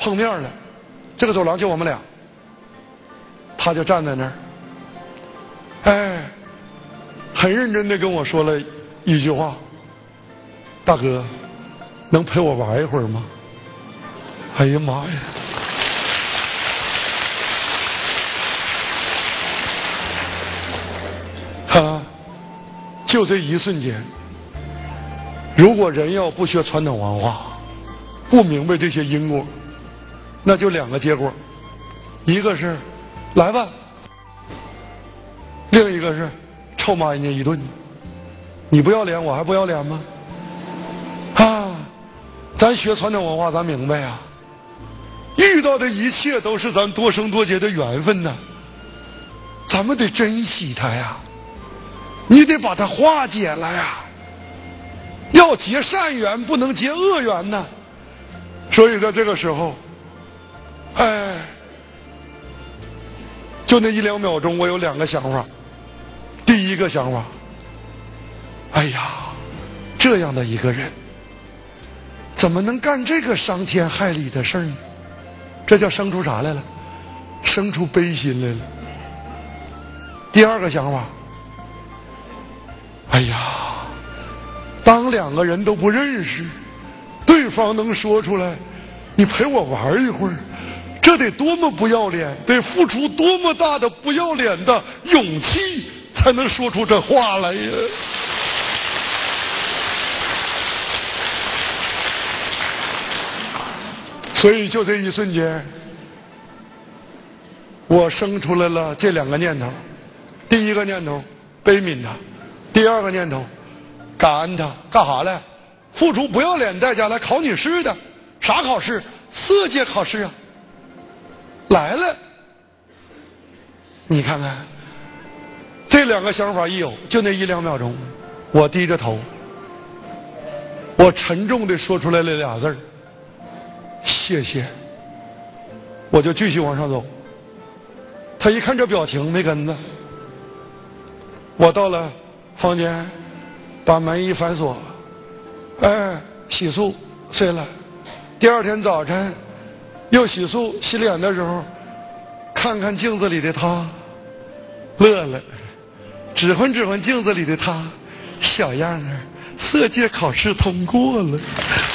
碰面了，这个走廊就我们俩，他就站在那儿，哎，很认真的跟我说了一句话：“大哥，能陪我玩一会儿吗？”哎呀妈呀！就这一瞬间，如果人要不学传统文化，不明白这些因果，那就两个结果，一个是来吧，另一个是臭骂人家一顿。你不要脸，我还不要脸吗？啊，咱学传统文化，咱明白呀，遇到的一切都是咱多生多劫的缘分呐，咱们得珍惜它呀。你得把它化解了呀，要结善缘，不能结恶缘呐。所以在这个时候，哎，就那1-2秒钟，我有2个想法。第一个想法，哎呀，这样的一个人，怎么能干这个伤天害理的事呢？这叫生出啥来了？生出悲心来了。第二个想法，哎呀，当2个人都不认识，对方能说出来你陪我玩一会儿，这得多么不要脸，得付出多么大的不要脸的勇气才能说出这话来呀。所以就这一瞬间，我生出来了这2个念头。第一个念头，悲悯他；第二个念头，感恩他。干啥来？付出不要脸代价来考你试的。啥考试？色界考试啊！来了，你看看，这2个想法一有，就那1-2秒钟，我低着头，我沉重地说出来了2字儿：谢谢。我就继续往上走。他一看这表情没跟着，我到了房间，把门一反锁，哎，洗漱睡了。第二天早晨又洗漱洗脸的时候，看看镜子里的他，乐了，指挥指挥镜子里的他，小样儿，色戒考试通过了。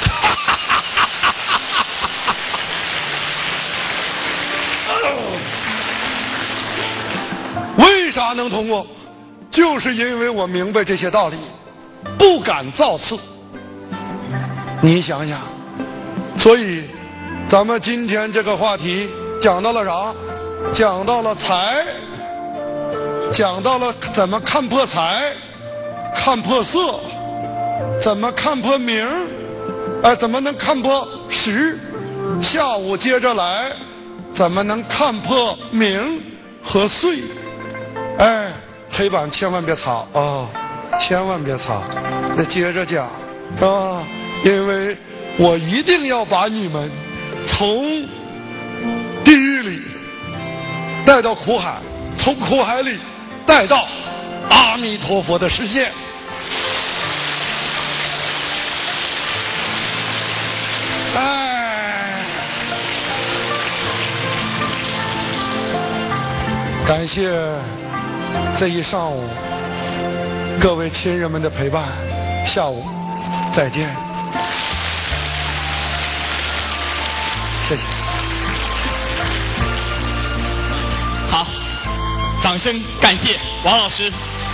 为啥能通过？就是因为我明白这些道理，不敢造次。你想想，所以咱们今天这个话题讲到了啥？讲到了财，讲到了怎么看破财，看破色，怎么看破名，怎么能看破时？下午接着来，怎么能看破名和岁？哎，黑板千万别擦啊，千万别擦，得接着讲啊，因为我一定要把你们从地狱里带到苦海，从苦海里带到阿弥陀佛的世界。哎，感谢这一上午各位亲人们的陪伴，下午再见，谢谢。 好，掌声感谢王老师。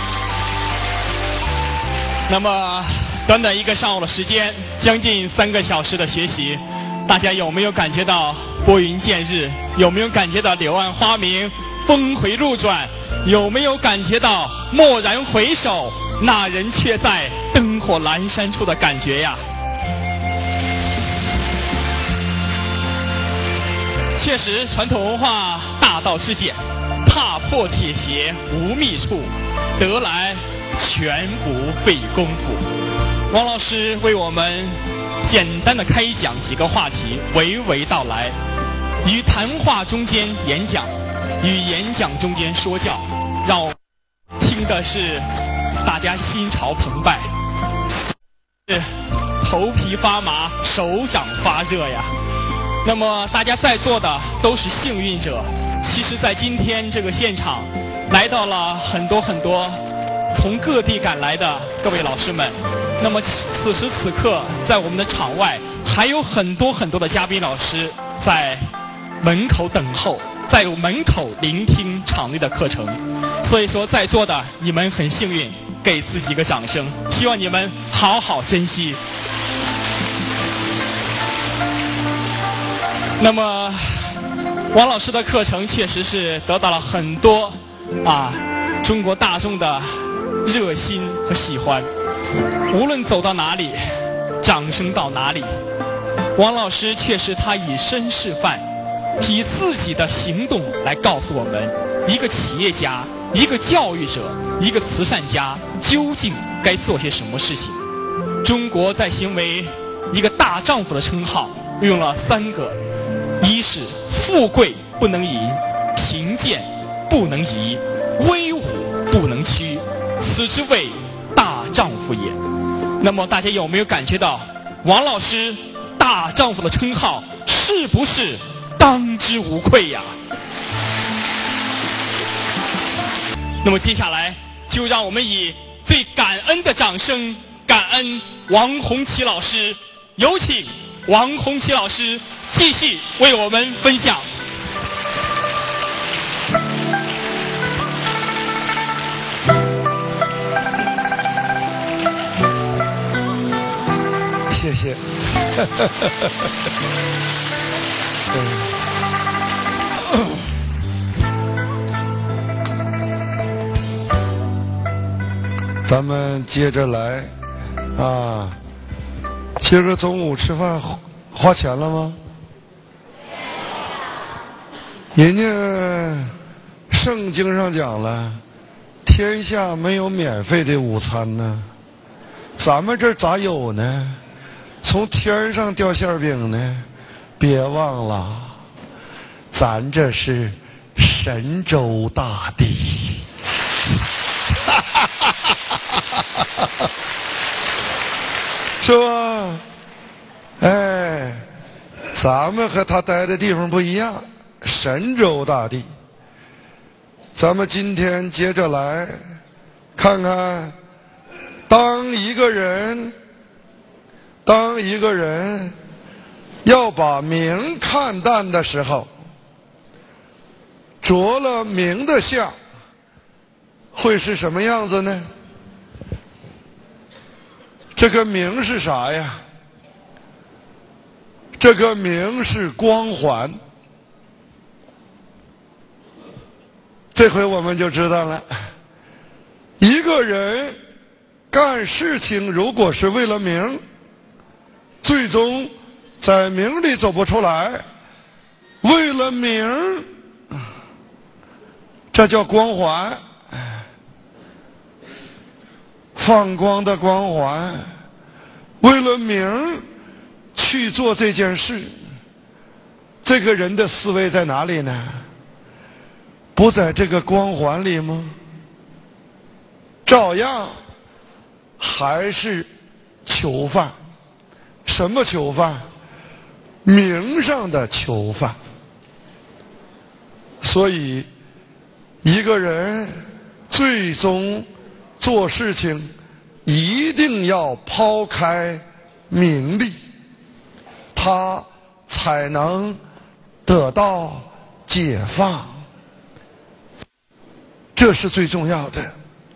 那么短短1个上午的时间，将近3个小时的学习，大家有没有感觉到拨云见日？有没有感觉到柳暗花明峰回路转？有没有感觉到蓦然回首，那人却在灯火阑珊处的感觉呀？确实，传统文化大道至简，踏破铁鞋无觅处，得来全不费功夫。王老师为我们简单的开讲几个话题，娓娓道来，于谈话中间演讲，与演讲中间说教，让我听的是大家心潮澎湃，头皮发麻，手掌发热呀。 那么大家在座的都是幸运者。其实在今天这个现场来到了很多从各地赶来的各位老师们。那么此时此刻在我们的场外还有很多的嘉宾老师在门口等候，在门口聆听场内的课程。所以说在座的你们很幸运，给自己一个掌声，希望你们好好珍惜。那么王老师的课程确实是得到了很多中国大众的热心和喜欢，无论走到哪里掌声到哪里。王老师确实他以身示范，以自己的行动来告诉我们，一个企业家，一个教育者，一个慈善家究竟该做些什么事情。中国在行为一个大丈夫的称号用了3个，一是富贵不能淫，贫贱不能移，威武不能屈，此之谓大丈夫也。那么大家有没有感觉到王老师大丈夫的称号是不是当之无愧呀？那么接下来就让我们以最感恩的掌声感恩王洪奇老师，有请王洪奇老师继续为我们分享。 谢谢。咱们接着来今儿个中午吃饭花钱了吗？人家圣经上讲了，天下没有免费的午餐呢，咱们这儿咋有呢？从天上掉馅饼呢？别忘了，咱这是神州大地。是吧？哎，咱们和他待的地方不一样，神州大地。咱们今天接着来看看，当一个人要把名看淡的时候，着了名的相，会是什么样子呢？这个名是啥呀？这个名是光环。这回我们就知道了，一个人干事情如果是为了名，最终在名里走不出来，为了名，这叫光环，放光的光环，为了名去做这件事，这个人的思维在哪里呢？不在这个光环里吗？照样还是囚犯。什么囚犯？名上的囚犯。所以一个人最终做事情一定要抛开名利，他才能得到解放，这是最重要的。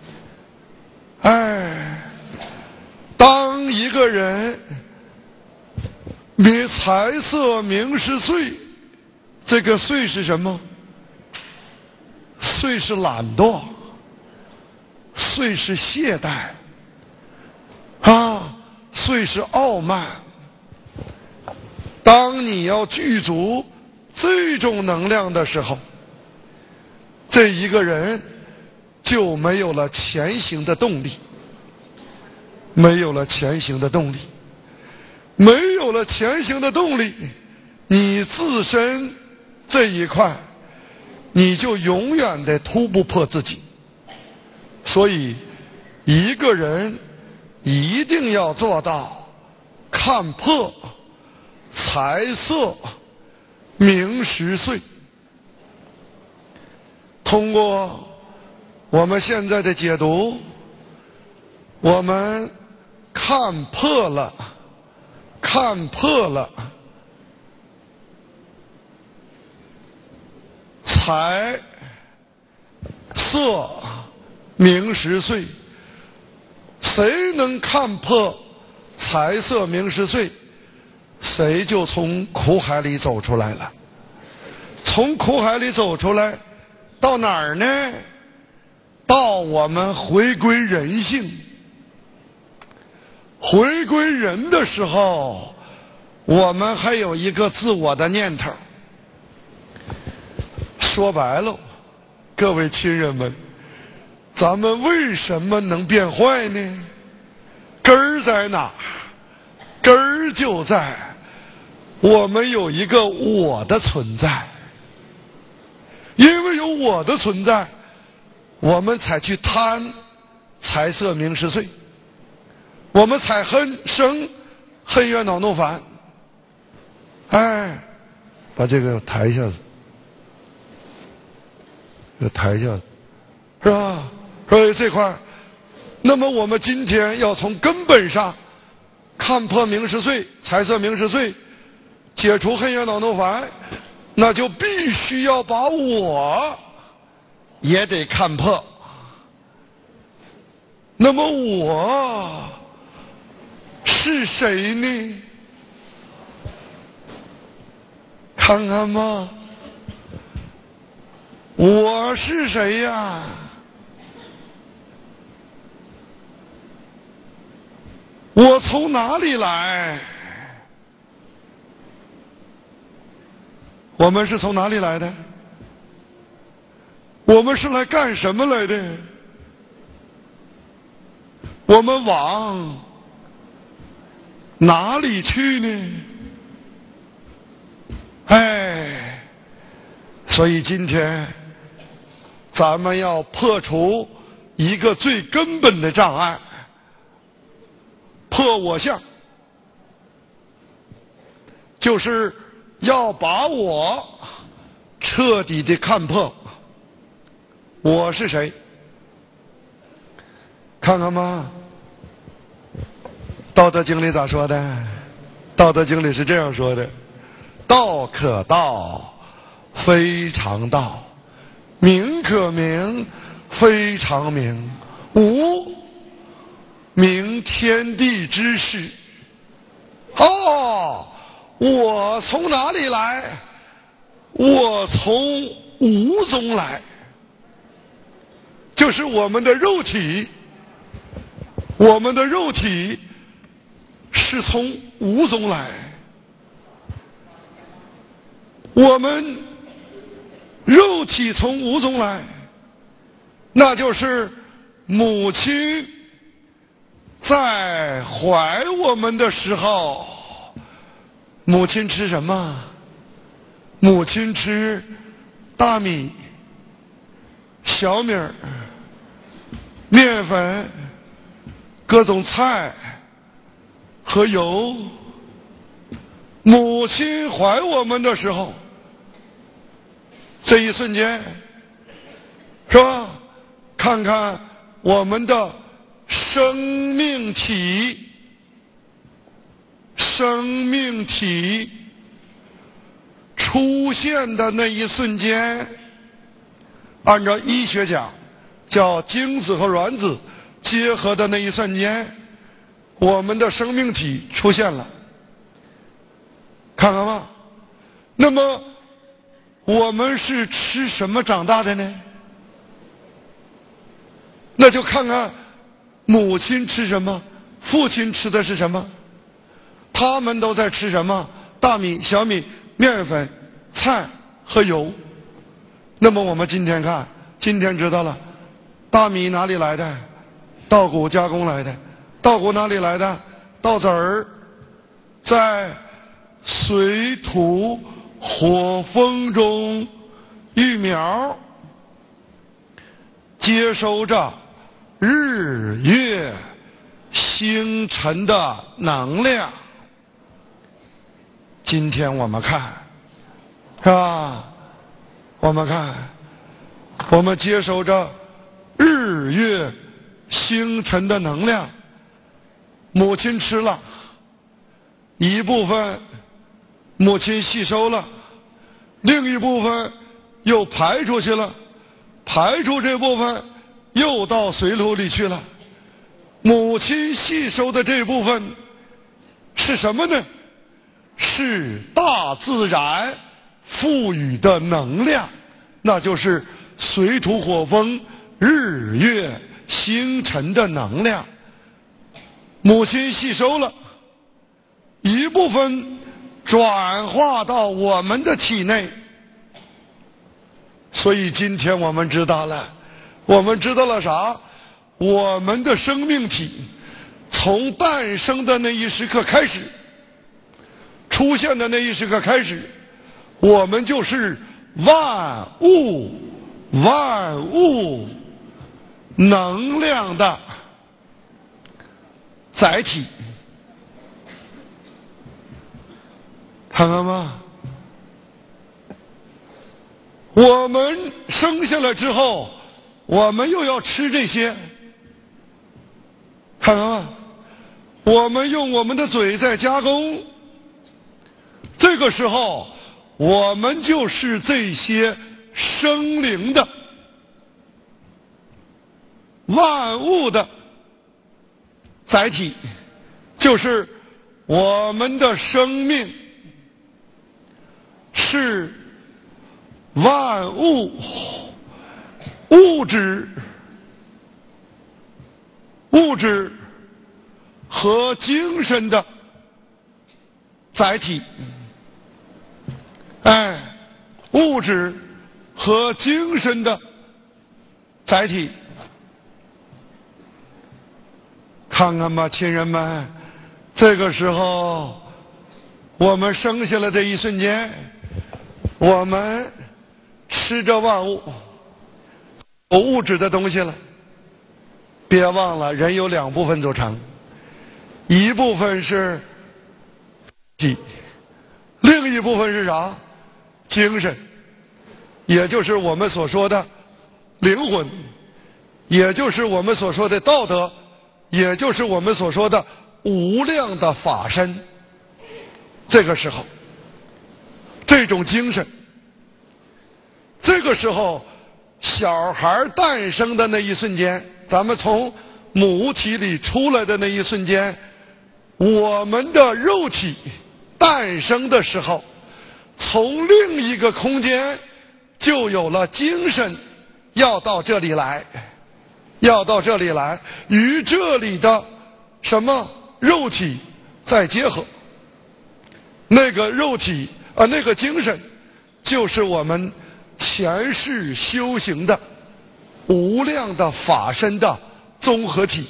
当一个人别财色名食睡，这个睡是什么？睡是懒惰，睡是懈怠睡是傲慢。当你要具足这种能量的时候，这一个人就没有了前行的动力，没有了前行的动力，没有了前行的动力，你自身这一块你就永远的突不破自己。所以一个人一定要做到看破财色明10岁。通过我们现在的解读，我们看破了财色名10岁。谁能看破财色名10岁，谁就从苦海里走出来了。从苦海里走出来到哪儿呢？到我们回归人性。回归人的时候，我们还有一个自我的念头。说白了，各位亲人们，咱们为什么能变坏呢？根儿在哪？根儿就在我们有一个我的存在。因为有我的存在，我们才去贪财色名食睡，我们才生恨怨恼怒烦。哎，把这个抬一下子，抬一下子，是吧？所以这块，那么我们今天要从根本上看破名食睡、财色名食睡，解除恨怨恼怒烦，那就必须要把我也得看破。那么我是谁呢？看看吧，我是谁呀？我从哪里来？我们是从哪里来的？我们是来干什么来的？我们往哪里去呢？哎，所以今天咱们要破除一个最根本的障碍，破我相，就是要把我彻底的看破。我是谁？看看吧，《道德经》里咋说的？《道德经》里是这样说的：道可道，非常道；名可名，非常名。无名，天地之始。哦，我从哪里来？我从无中来，就是我们的肉体。我们的肉体是从无中来，我们肉体从无中来，那就是母亲在怀我们的时候，母亲吃什么？母亲吃大米、小米、面粉、各种菜和油。母亲怀我们的时候，这一瞬间，是吧？看看我们的生命体出现的那一瞬间，按照医学讲，叫精子和卵子结合的那一瞬间，我们的生命体出现了。看看吧，那么我们是吃什么长大的呢？那就看看母亲吃什么，父亲吃的是什么，他们都在吃什么？大米、小米、面粉、菜和油。那么我们今天看，今天知道了，大米哪里来的？稻谷加工来的。稻谷哪里来的？稻籽儿在水土火风中育苗，接收着日月星辰的能量。今天我们看， 是吧？我们看，我们接收着日月星辰的能量，母亲吃了一部分，母亲吸收了，另一部分又排出去了，排出这部分又到水土里去了。母亲吸收的这部分是什么呢？是大自然赋予的能量，那就是水土火风日月星辰的能量。母亲吸收了一部分，转化到我们的体内。所以今天我们知道了啥？我们的生命体从诞生的那一时刻开始，出现的那一时刻开始，我们就是万物能量的载体。看看吧，我们生下来之后，我们又要吃这些。看看吧，我们用我们的嘴在加工，这个时候我们就是这些生灵的万物的载体，就是我们的生命是万物物质和精神的载体。物质和精神的载体。看看吧，亲人们，这个时候我们生下来的一瞬间，我们吃着万物有物质的东西了。别忘了，人有两部分组成，一部分是体，另一部分是啥？精神，也就是我们所说的灵魂，也就是我们所说的道德，也就是我们所说的无量的法身。这个时候，这种精神，这个时候小孩诞生的那一瞬间，咱们从母体里出来的那一瞬间，我们的肉体诞生的时候，从另一个空间就有了精神要到这里来，与这里的什么肉体再结合。那个肉体那个精神就是我们前世修行的无量的法身的综合体。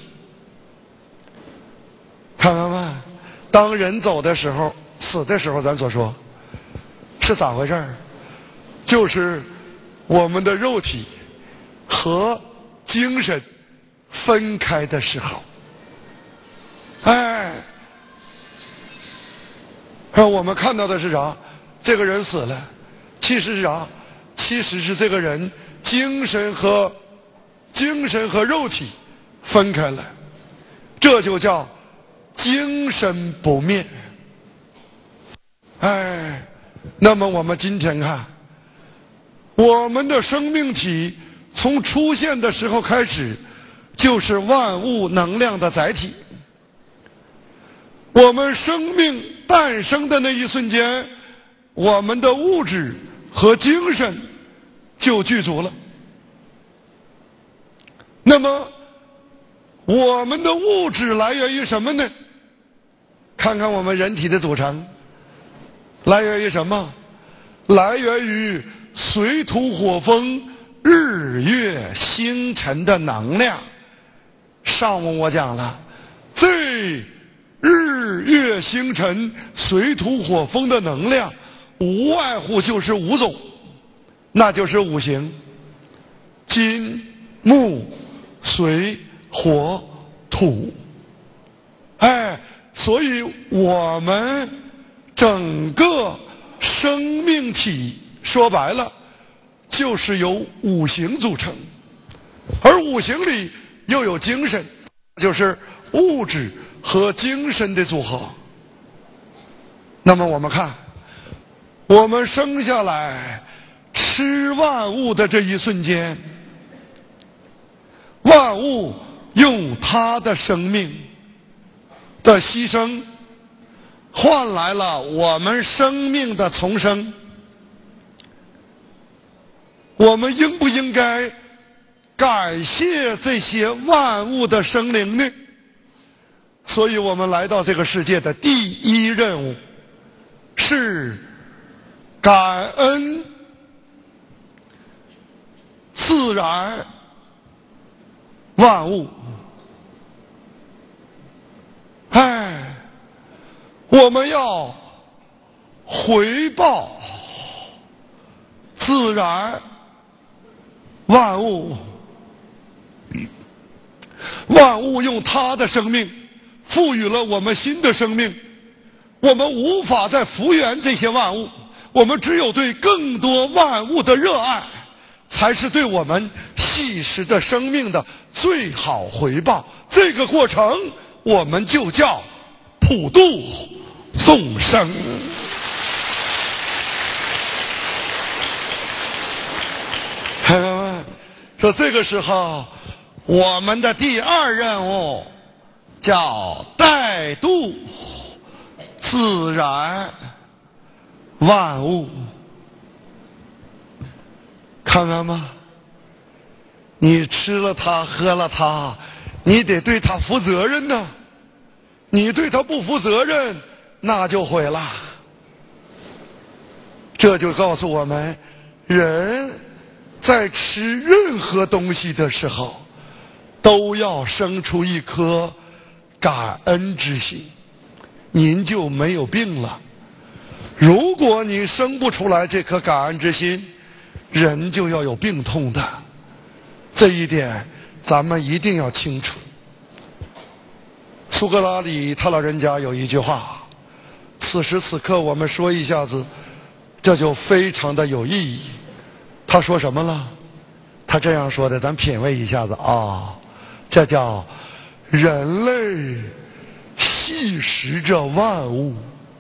看看吧，当人走的时候，死的时候，咱所说是咋回事？就是我们的肉体和精神分开的时候。我们看到的是啥？这个人死了，其实是啥？其实是这个人精神和肉体分开了，这就叫精神不灭。那么我们今天看，我们的生命体从出现的时候开始，就是万物能量的载体。我们生命诞生的那一瞬间，我们的物质和精神就具足了。那么我们的物质来源于什么呢？看看我们人体的组成，来源于什么？来源于水土火风日月星辰的能量。上午我讲了，这日月星辰水土火风的能量无外乎就是五种，那就是五行：金木水火土。所以我们整个生命体说白了就是由五行组成，而五行里又有精神，就是物质和精神的组合。那么我们看，我们生下来吃万物的这一瞬间，万物用它的生命的牺牲换来了我们生命的重生。我们应不应该感谢这些万物的生灵呢？所以我们来到这个世界的第一任务是感恩自然万物。我们要回报自然万物，万物用它的生命赋予了我们新的生命，我们无法再复原这些万物，我们只有对更多万物的热爱，才是对我们细实的生命的最好回报。这个过程我们就叫普度众生。说这个时候我们的第二任务叫带度自然万物。看看吧，你吃了它喝了它，你得对它负责任呢，你对它不负责任那就毁了。这就告诉我们，人在吃任何东西的时候都要生出一颗感恩之心，您就没有病了。如果你生不出来这颗感恩之心，人就要有病痛的，这一点咱们一定要清楚。苏格拉底他老人家有一句话，此时此刻我们说一下子，这就非常的有意义。他说什么了？他这样说的，咱品味一下子啊，这叫人类细食着万物，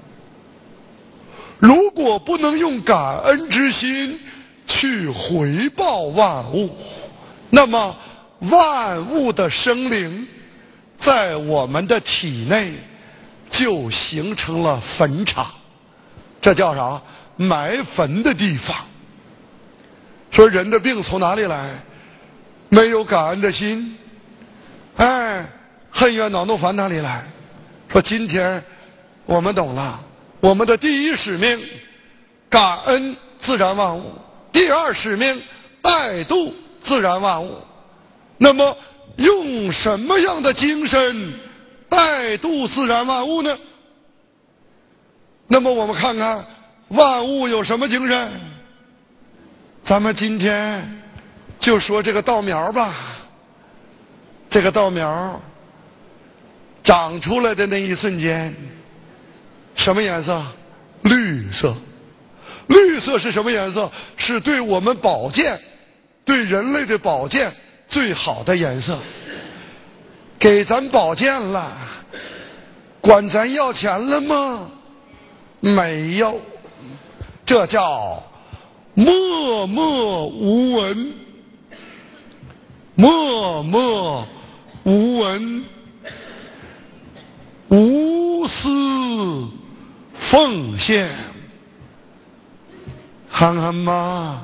如果不能用感恩之心去回报万物，那么万物的生灵在我们的体内就形成了坟场，这叫啥？埋坟的地方。说人的病从哪里来？没有感恩的心，恨怨恼怒烦哪里来？说今天我们懂了，我们的第一使命感恩自然万物，第二使命带度自然万物。那么用什么样的精神带度自然万物呢？那么我们看看万物有什么精神。咱们今天就说这个稻苗吧，这个稻苗长出来的那一瞬间，什么颜色？绿色。绿色是什么颜色？是对我们保健，对人类的保健最好的颜色。给咱保健了，管咱要钱了吗？没有。这叫默默无闻，默默无闻，无私奉献。看看吧，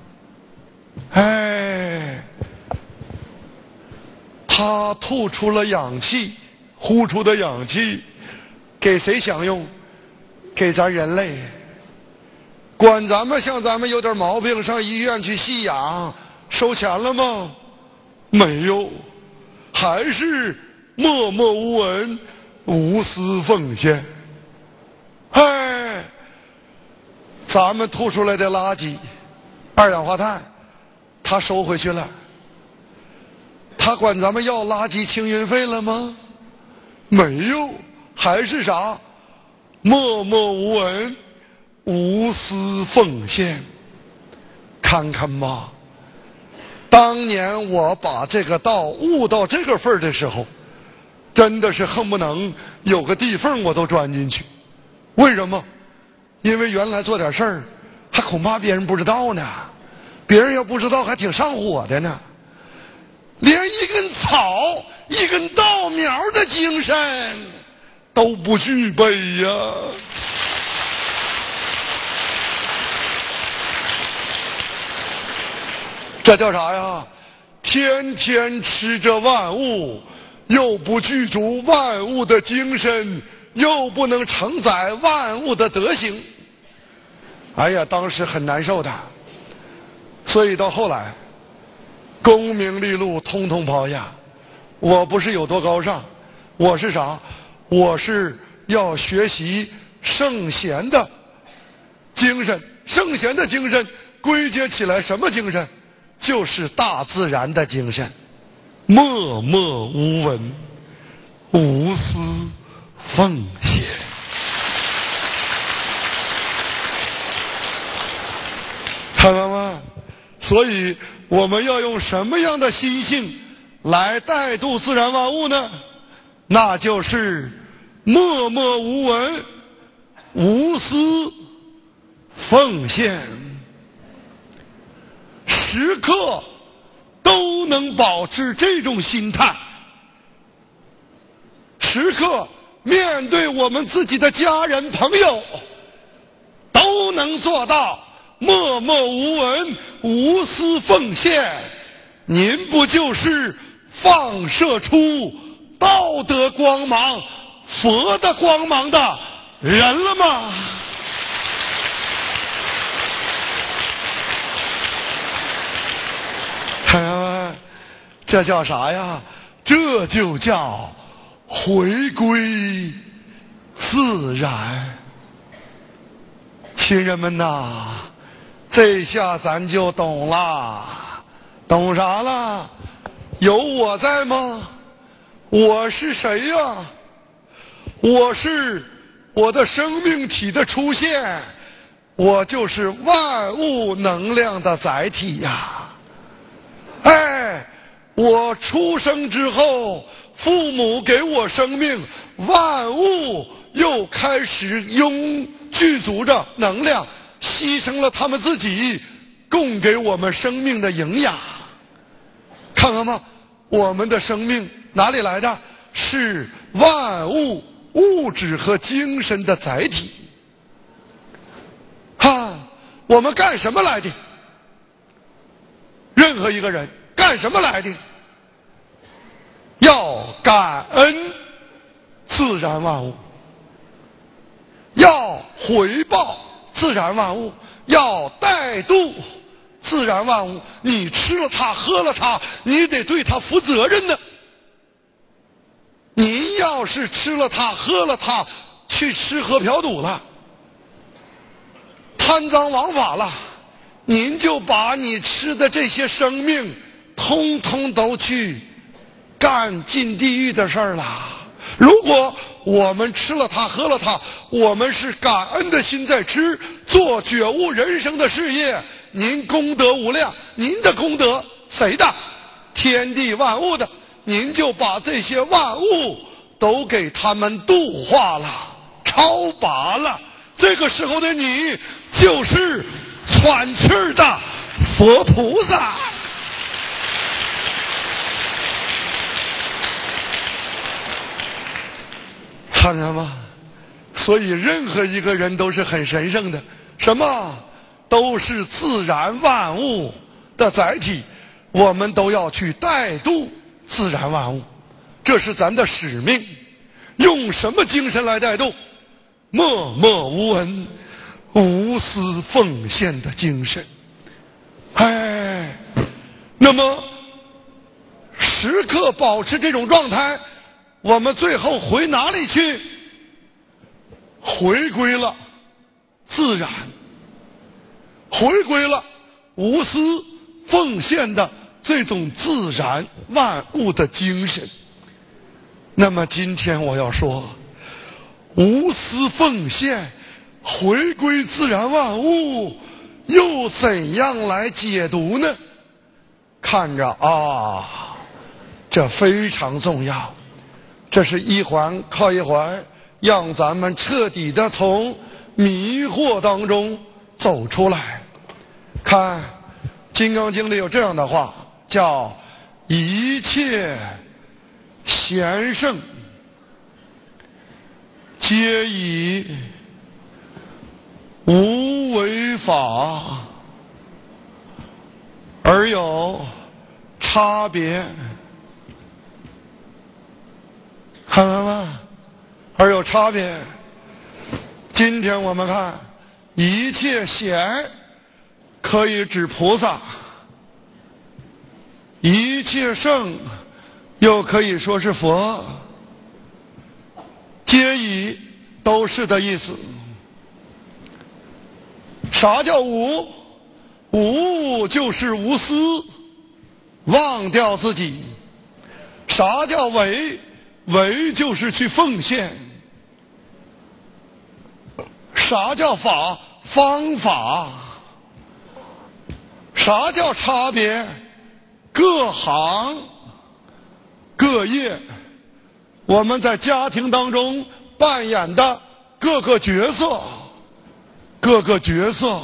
他吐出了氧气，呼出的氧气给谁享用？给咱人类。管咱们像咱们有点毛病上医院去吸氧，收钱了吗？没有，还是默默无闻，无私奉献。咱们吐出来的垃圾，二氧化碳，他收回去了。他管咱们要垃圾清运费了吗？没有，还是啥？默默无闻， 无私奉献。看看吧，当年我把这个道悟到这个份儿的时候，真的是恨不能有个地缝我都钻进去。为什么？因为原来做点事儿还恐怕别人不知道呢，别人要不知道还挺上火的呢。连一根草一根稻苗的精神都不具备呀。这叫啥呀？天天吃着万物，又不具足万物的精神，又不能承载万物的德行。哎呀，当时很难受的。所以到后来功名利禄通通抛下。我不是有多高尚，我是啥？我是要学习圣贤的精神。圣贤的精神归结起来什么精神？就是大自然的精神，默默无闻，无私奉献。看到吗？所以我们要用什么样的心性来带度自然万物呢？那就是默默无闻，无私奉献。时刻都能保持这种心态，时刻面对我们自己的家人朋友都能做到默默无闻，无私奉献，您不就是放射出道德光芒、佛的光芒的人了吗？这叫啥呀？这就叫回归自然。亲人们呐，这下咱就懂了。懂啥了？有我在吗？我是谁呀？我是我的生命体的出现，我就是万物能量的载体呀。哎，我出生之后，父母给我生命，万物又开始具足着能量，牺牲了他们自己，供给我们生命的营养。看看吧，我们的生命哪里来的？是万物物质和精神的载体。我们干什么来的？任何一个人干什么来的？要感恩自然万物，要回报自然万物，要带度自然万物。你吃了它喝了它，你得对它负责任呢。你要是吃了它喝了它，去吃喝嫖赌了，贪赃枉法了，您就把你吃的这些生命通通都去干进地狱的事儿了。如果我们吃了它喝了它，我们是感恩的心在吃，做觉悟人生的事业，您功德无量。您的功德谁的？天地万物的。您就把这些万物都给他们度化了，超拔了。这个时候的你就是喘气儿的佛菩萨。看见吗？所以任何一个人都是很神圣的，什么都是自然万物的载体，我们都要去带度自然万物，这是咱的使命。用什么精神来带动？默默无闻、无私奉献的精神。那么时刻保持这种状态，我们最后回哪里去？回归了自然，回归了无私奉献的这种自然万物的精神。那么今天我要说，无私奉献回归自然万物，又怎样来解读呢？看着啊，这非常重要，这是一环靠一环，让咱们彻底的从迷惑当中走出来。看《金刚经》里有这样的话，叫一切贤圣皆以无为法而有差别，看看吧，而有差别。今天我们看一切贤可以指菩萨，一切圣又可以说是佛，皆以都是的意思。啥叫无？无就是无私，忘掉自己。啥叫为？为就是去奉献。啥叫法？方法。啥叫差别？各行各业，我们在家庭当中扮演的各个角色，各个角色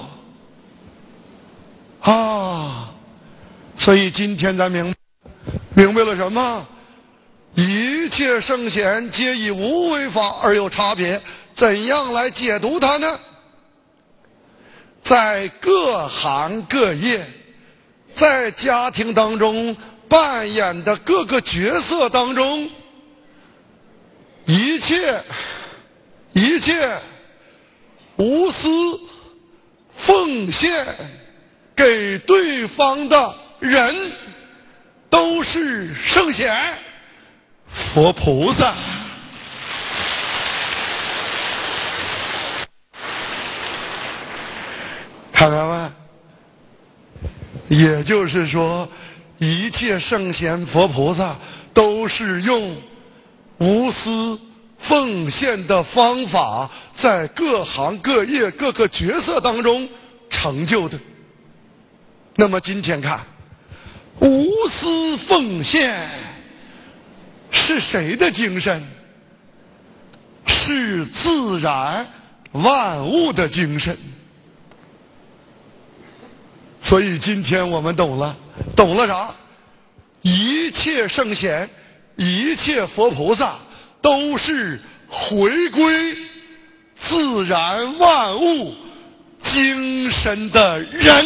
啊！所以今天咱明白了什么？一切圣贤皆以无为法而有差别，怎样来解读它呢？在各行各业，在家庭当中扮演的各个角色当中，一切无私奉献给对方的人都是圣贤佛菩萨。看看吧，也就是说，一切圣贤佛菩萨都是用无私奉献的方法，在各行各业各个角色当中成就的。那么今天看，无私奉献是谁的精神？是自然万物的精神。所以今天我们懂了啥？一切圣贤，一切佛菩萨都是回归自然万物精神的人。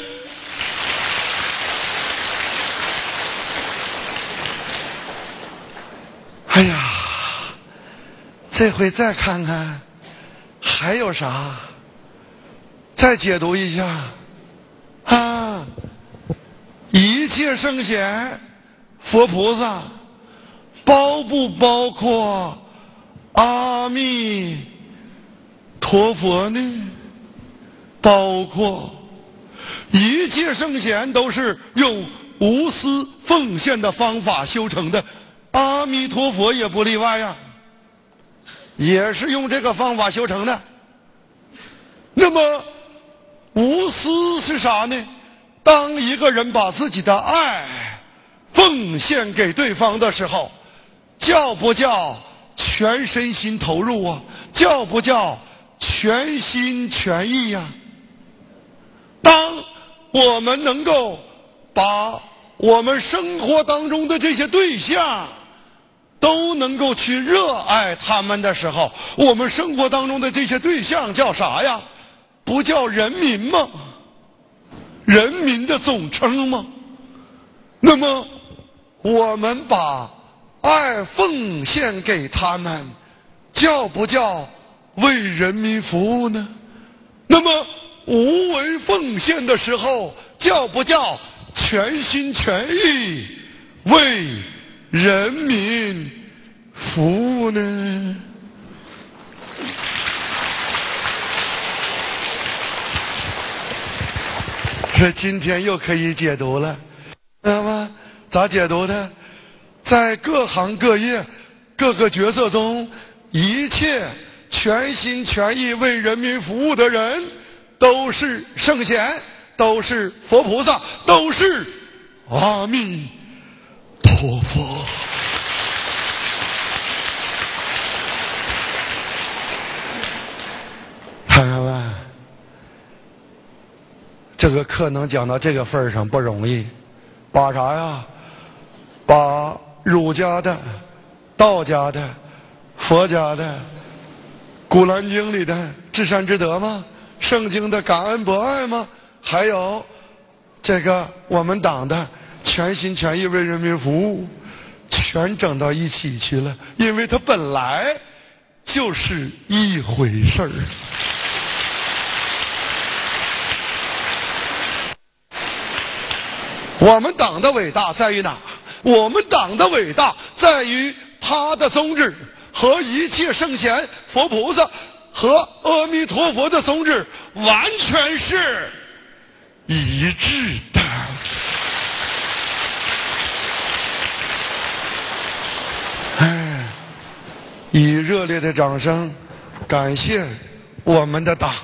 哎呀，这回再看看还有啥，再解读一下啊！一切圣贤佛菩萨包不包括阿弥陀佛呢？包括。一切圣贤都是用无私奉献的方法修成的，阿弥陀佛也不例外呀，也是用这个方法修成的。那么无私是啥呢？当一个人把自己的爱奉献给对方的时候，叫不叫全身心投入啊？叫不叫全心全意呀？当我们能够把我们生活当中的这些对象都能够去热爱他们的时候，我们生活当中的这些对象叫啥呀？不叫人民吗？人民的总称吗？那么我们把爱奉献给他们，叫不叫为人民服务呢？那么无为奉献的时候，叫不叫全心全意为人民服务呢？这今天又可以解读了，知道吗？咋解读的？在各行各业各个角色中，一切全心全意为人民服务的人，都是圣贤，都是佛菩萨，都是阿弥陀佛。看看吧，这个课能讲到这个份上不容易，把啥呀？把儒家的、道家的、佛家的、古兰经里的至善至德吗？圣经的感恩博爱吗？还有这个我们党的全心全意为人民服务，全整到一起去了，因为它本来就是一回事儿。我们党的伟大在于哪？我们党的伟大在于他的宗旨和一切圣贤、佛菩萨和阿弥陀佛的宗旨完全是一致的。以热烈的掌声感谢我们的党。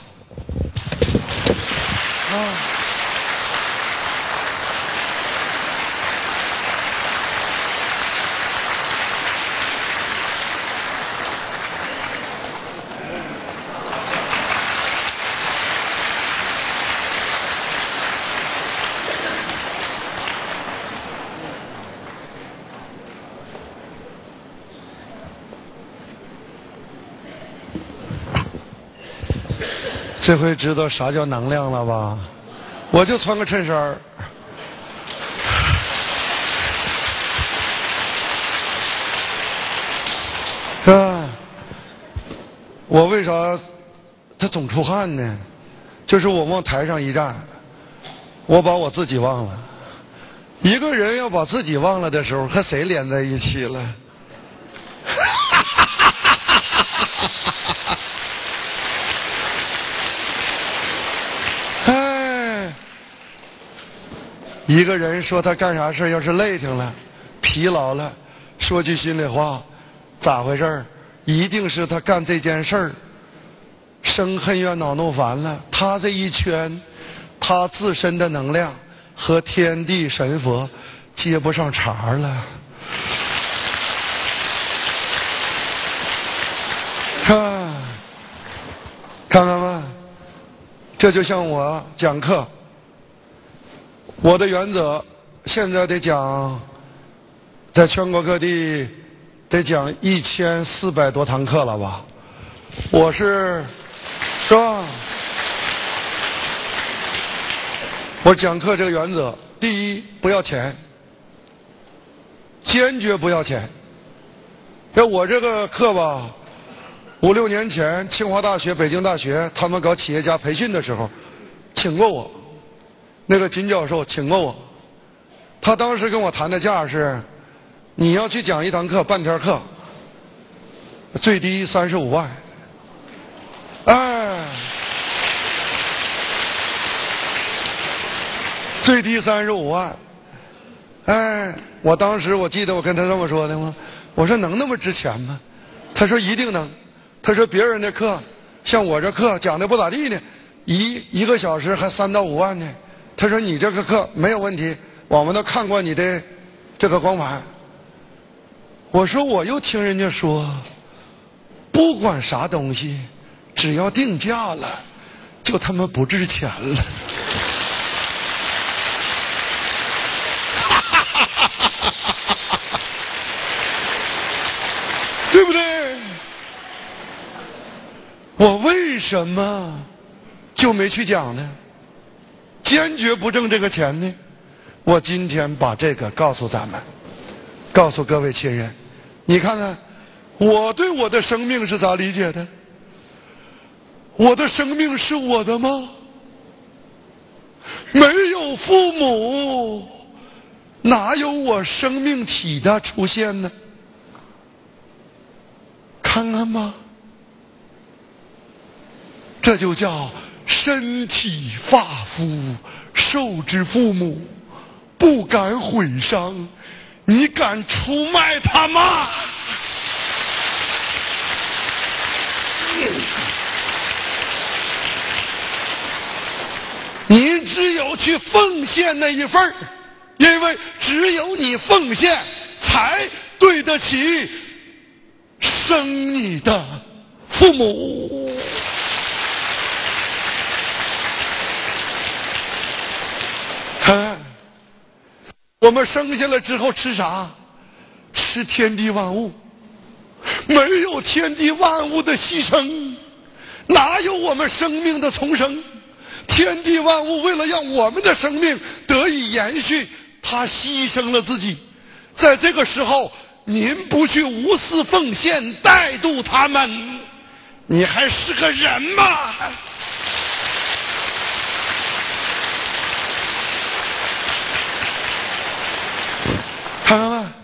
这回知道啥叫能量了吧？我就穿个衬衫儿。啊，我为啥他总出汗呢？就是我往台上一站，我把我自己忘了。一个人要把自己忘了的时候，和谁连在一起了？一个人说他干啥事要是累挺了、疲劳了，说句心里话，咋回事？一定是他干这件事儿生恨怨恼怒烦了，他这一圈，他自身的能量和天地神佛接不上茬了。看看吧，这就像我讲课。我的原则现在得讲，在全国各地得讲1400多堂课了吧？我是吧？我讲课这个原则，第一不要钱，坚决不要钱。那我这个课吧，5、6年前清华大学、北京大学他们搞企业家培训的时候，请过我。那个金教授请过我，他当时跟我谈的价是，你要去讲一堂课，半天课，最低35万。最低35万。我当时我记得我跟他这么说的吗？我说能那么值钱吗？他说一定能。他说别人的课，像我这课讲的不咋地呢，一个小时还3到5万呢。他说你这个课没有问题，我们都看过你的这个光盘。我说我又听人家说，不管啥东西，只要定价了，就他妈不值钱了。对不对？我为什么就没去讲呢？坚决不挣这个钱呢？我今天把这个告诉咱们，告诉各位亲人，你看看我对我的生命是咋理解的？我的生命是我的吗？没有父母，哪有我生命体的出现呢？看看吧，这就叫身体发肤受之父母，不敢毁伤，你敢出卖他吗？ 你只有去奉献那一份儿，因为只有你奉献，才对得起生你的父母。我们生下来之后吃啥？吃天地万物。没有天地万物的牺牲，哪有我们生命的重生？天地万物为了让我们的生命得以延续，他牺牲了自己。在这个时候，您不去无私奉献带度他们，你还是个人吗？看看吧，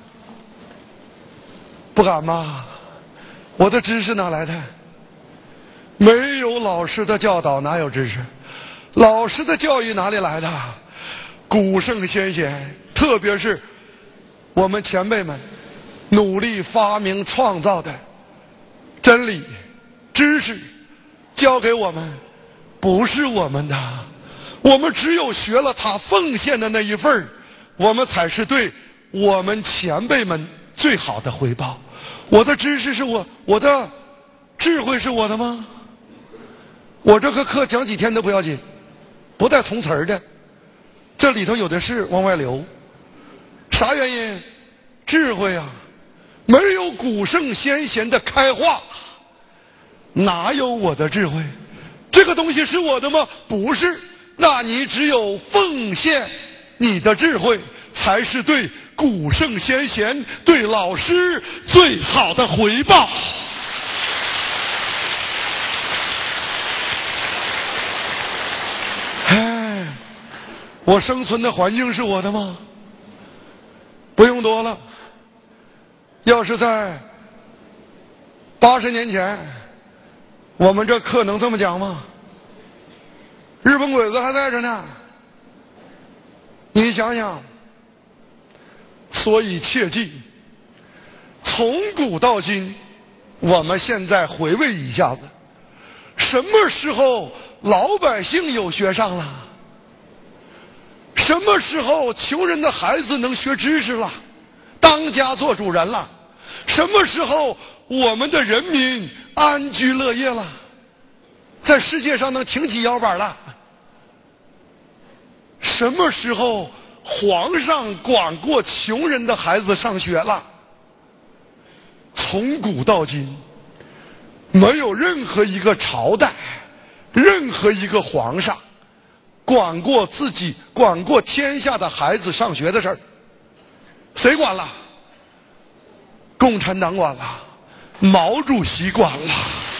不敢吗？我的知识哪来的？没有老师的教导，哪有知识？老师的教育哪里来的？古圣先贤，特别是我们前辈们努力发明创造的真理、知识，教给我们，不是我们的。我们只有学了他奉献的那一份，我们才是对我们前辈们最好的回报。我的知识是我的智慧是我的吗？我这个课讲几天都不要紧，不带从词儿的，这里头有的是往外流。啥原因？智慧啊！没有古圣先贤的开化，哪有我的智慧？这个东西是我的吗？不是。那你只有奉献你的智慧，才是对古圣先贤、对老师最好的回报。我生存的环境是我的吗？不用多了。要是在80年前，我们这课能这么讲吗？日本鬼子还在这呢。你想想，所以切记，从古到今，我们现在回味一下子，什么时候老百姓有学上了？什么时候穷人的孩子能学知识了，当家做主人了？什么时候我们的人民安居乐业了，在世界上能挺起腰板了？什么时候皇上管过穷人的孩子上学了？从古到今，没有任何一个朝代，任何一个皇上管过天下的孩子上学的事儿。谁管了？共产党管了，毛主席管了。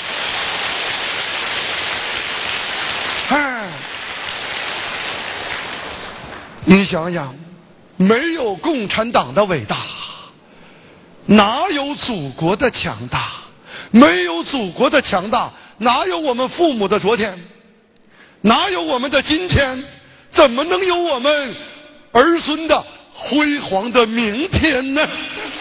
你想想，没有共产党的伟大，哪有祖国的强大？没有祖国的强大，哪有我们父母的昨天？哪有我们的今天？怎么能有我们儿孙的辉煌的明天呢？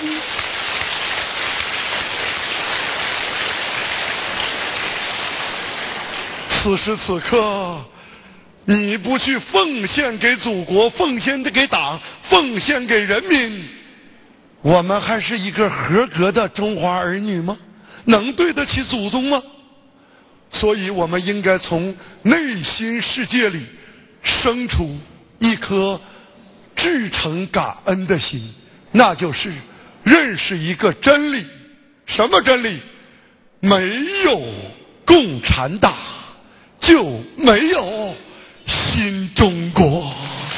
此时此刻，你不去奉献给祖国，奉献给党，奉献给人民，我们还是一个合格的中华儿女吗？能对得起祖宗吗？所以我们应该从内心世界里生出一颗至诚感恩的心，那就是认识一个真理。什么真理？没有共产党，就没有新中国。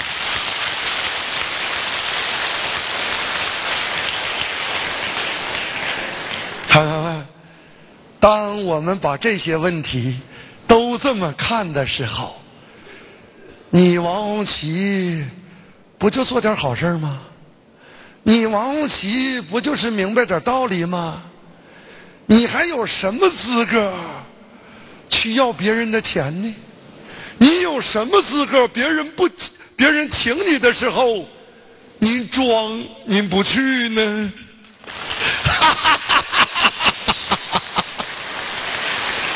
看，当我们把这些问题都这么看的时候，你王洪奇不就做点好事吗？你王洪奇不就是明白点道理吗？你还有什么资格去要别人的钱呢？你有什么资格别人请你的时候，您装您不去呢？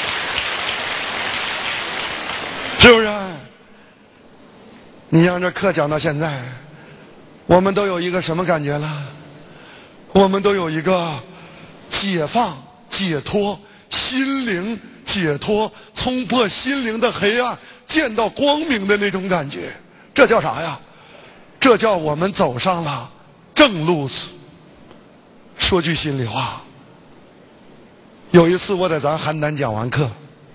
你让这课讲到现在，我们都有一个什么感觉了？我们都有一个解放、解脱、心灵解脱，冲破心灵的黑暗，见到光明的那种感觉。这叫啥呀？这叫我们走上了正路子。说句心里话，有一次我在咱邯郸讲完课，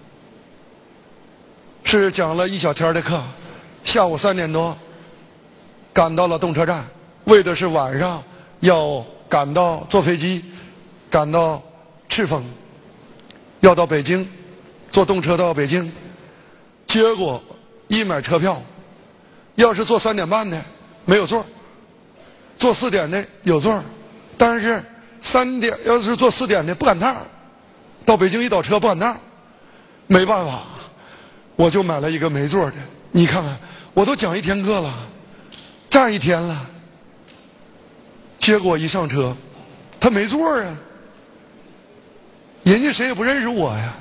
是讲了一小天的课，下午3点多赶到了动车站，为的是晚上要赶到坐飞机赶到赤峰，要到北京，坐动车到北京。结果一买车票，要是坐3点半的没有座，坐4点的有座，但是3点要是坐4点的不赶趟，到北京一倒车不赶趟，没办法，我就买了一个没座的。你看看，我都讲1天课了，站1天了，结果一上车，他没座啊，人家谁也不认识我呀，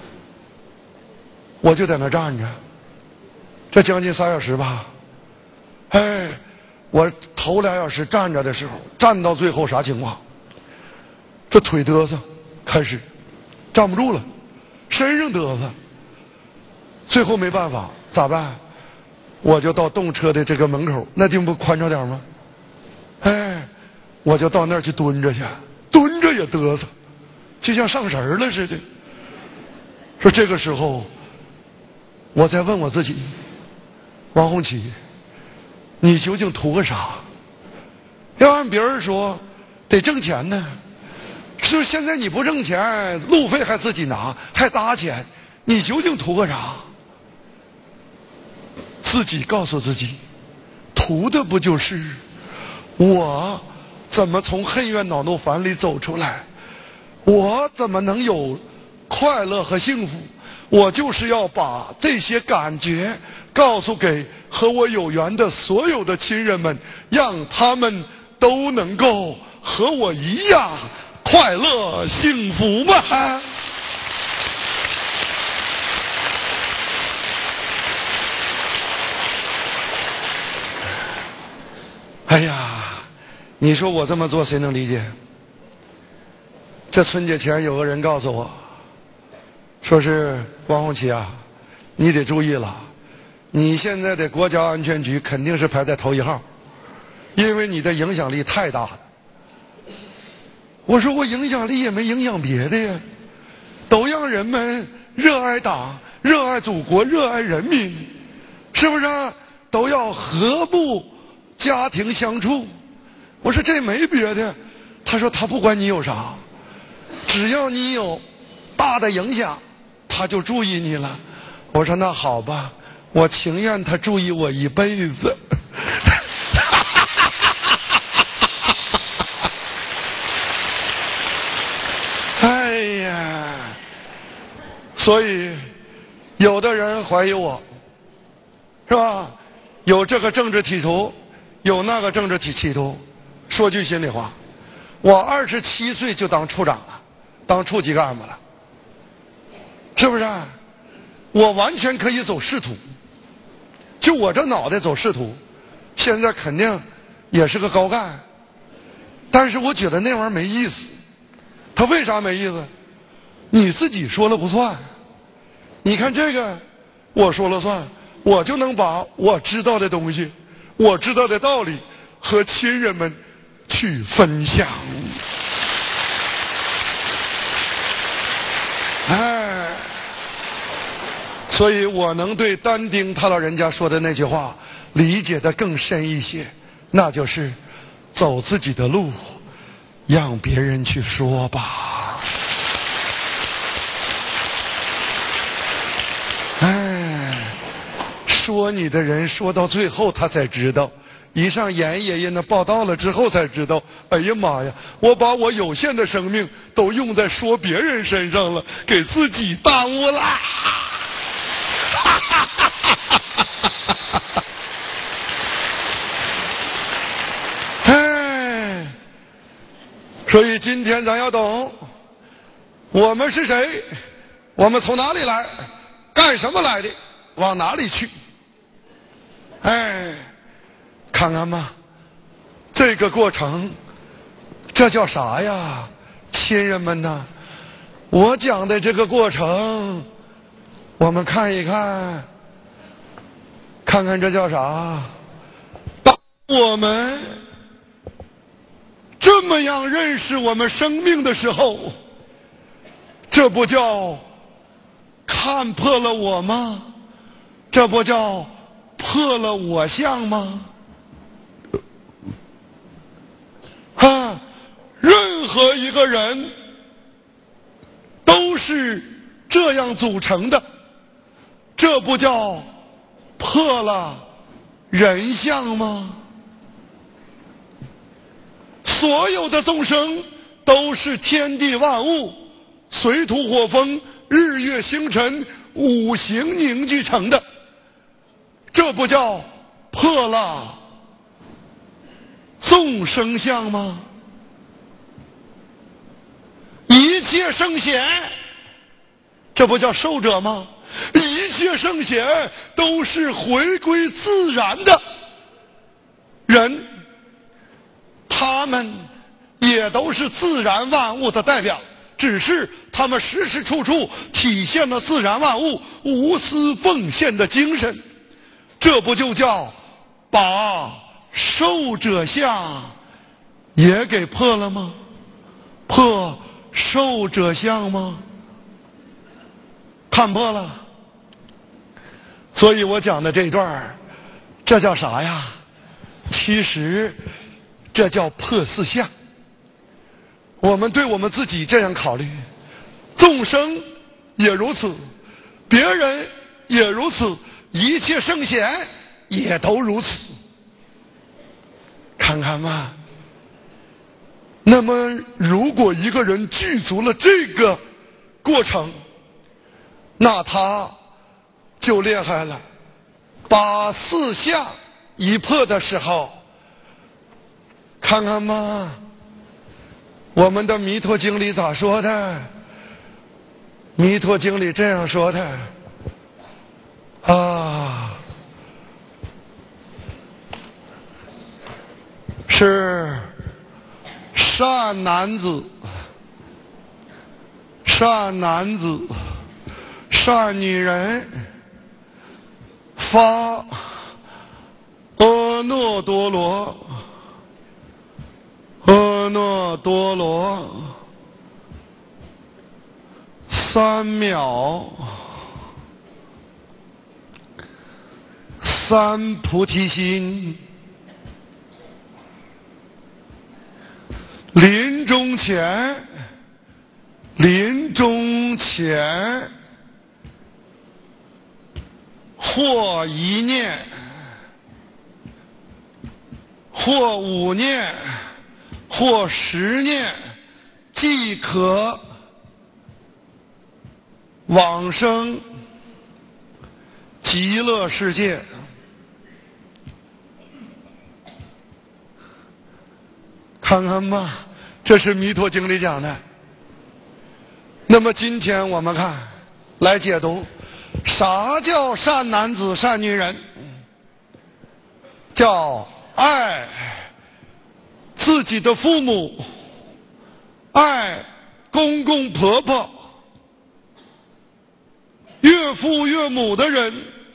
我就在那站着，这将近3小时吧。哎，我头2小时站着的时候，站到最后啥情况？这腿嘚瑟，开始站不住了，身上嘚瑟。最后没办法，咋办？我就到动车的这个门口，那地方不宽敞点吗？哎，我就到那儿去蹲着去，蹲着也嘚瑟，就像上神了似的。说这个时候，我在问我自己，王洪奇，你究竟图个啥？要按别人说，得挣钱呢。是现在你不挣钱，路费还自己拿，还搭钱，你究竟图个啥？自己告诉自己，图的不就是我怎么从恨怨恼怒烦里走出来？我怎么能有快乐和幸福？我就是要把这些感觉告诉给和我有缘的所有的亲人们，让他们都能够和我一样快乐幸福嘛。哎呀，你说我这么做谁能理解？这春节前有个人告诉我，说是王洪奇啊，你得注意了，你现在的国家安全局肯定是排在头1号，因为你的影响力太大了。我说我影响力也没影响别的呀，都让人们热爱党、热爱祖国、热爱人民，是不是啊？都要和睦家庭相处。我说这没别的，他说他不管你有啥，只要你有大的影响，他就注意你了。我说那好吧，我情愿他注意我一辈子。哎呀，所以有的人怀疑我，是吧？有这个政治企图，有那个政治企图。说句心里话，我27岁就当处长了，当处级干部了，是不是？我完全可以走仕途，就我这脑袋走仕途，现在肯定也是个高干。但是我觉得那玩意儿没意思。他为啥没意思？你自己说了不算。你看这个，我说了算，我就能把我知道的东西，我知道的道理和亲人们去分享。哎，所以我能对但丁他老人家说的那句话理解得更深一些，那就是走自己的路，让别人去说吧。哎，说你的人说到最后他才知道，一上严爷爷那报道了之后才知道，哎呀妈呀，我把我有限的生命都用在说别人身上了，给自己耽误了。哎，所以今天咱要懂，我们是谁，我们从哪里来，干什么来的，往哪里去。 哎，看看吧，这个过程，这叫啥呀？亲人们呐，我讲的这个过程，我们看一看，看看这叫啥？当我们这么样认识我们生命的时候，这不叫看破了我吗？这不叫破了我相吗？啊，任何一个人都是这样组成的，这不叫破了人相吗？所有的众生都是天地万物、水土火风、日月星辰、五行凝聚成的，这不叫破了众生相吗？一切圣贤，这不叫寿者吗？一切圣贤都是回归自然的人，他们也都是自然万物的代表，只是他们时时处处体现了自然万物无私奉献的精神，这不就叫把寿者相也给破了吗？破寿者相吗？看破了。所以我讲的这一段，这叫啥呀？其实这叫破四相。我们对我们自己这样考虑，众生也如此，别人也如此，一切圣贤也都如此。看看吧。那么如果一个人具足了这个过程，那他就厉害了。把四相一破的时候，看看吧，我们的弥陀经里咋说的？弥陀经里这样说的啊，是善男子、善男子、善女人发阿耨多罗阿耨多罗3秒三菩提心，临终前或一念或5念或10念，即可往生极乐世界。看看吧，这是弥陀经里讲的。那么今天我们看来解读，啥叫善男子善女人？叫爱自己的父母，爱公公婆婆、岳父岳母的人，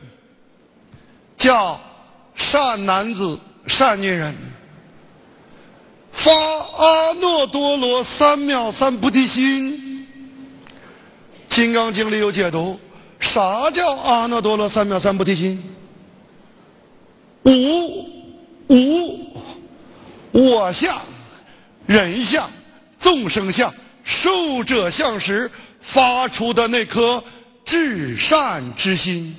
叫善男子善女人。发阿耨多罗3藐三菩提心，金刚经里有解读，啥叫阿耨多罗3藐三菩提心？无我相、人相、众生相、寿者相时发出的那颗至善之心，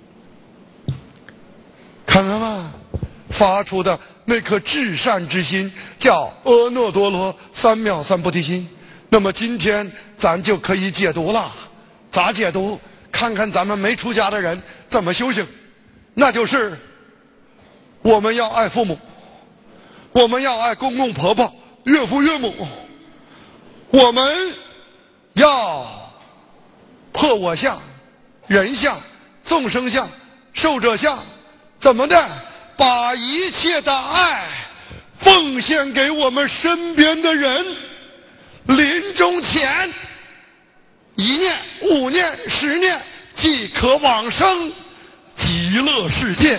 看看吧，发出的那颗至善之心叫阿耨多罗3藐三菩提心。那么今天咱就可以解读了。咋解读？看看咱们没出家的人怎么修行。那就是我们要爱父母，我们要爱公公婆婆、岳父岳母，我们要破我相、人相、众生相、寿者相、 怎么的？把一切的爱奉献给我们身边的人，临终前1念、5念、10念，即可往生极乐世界。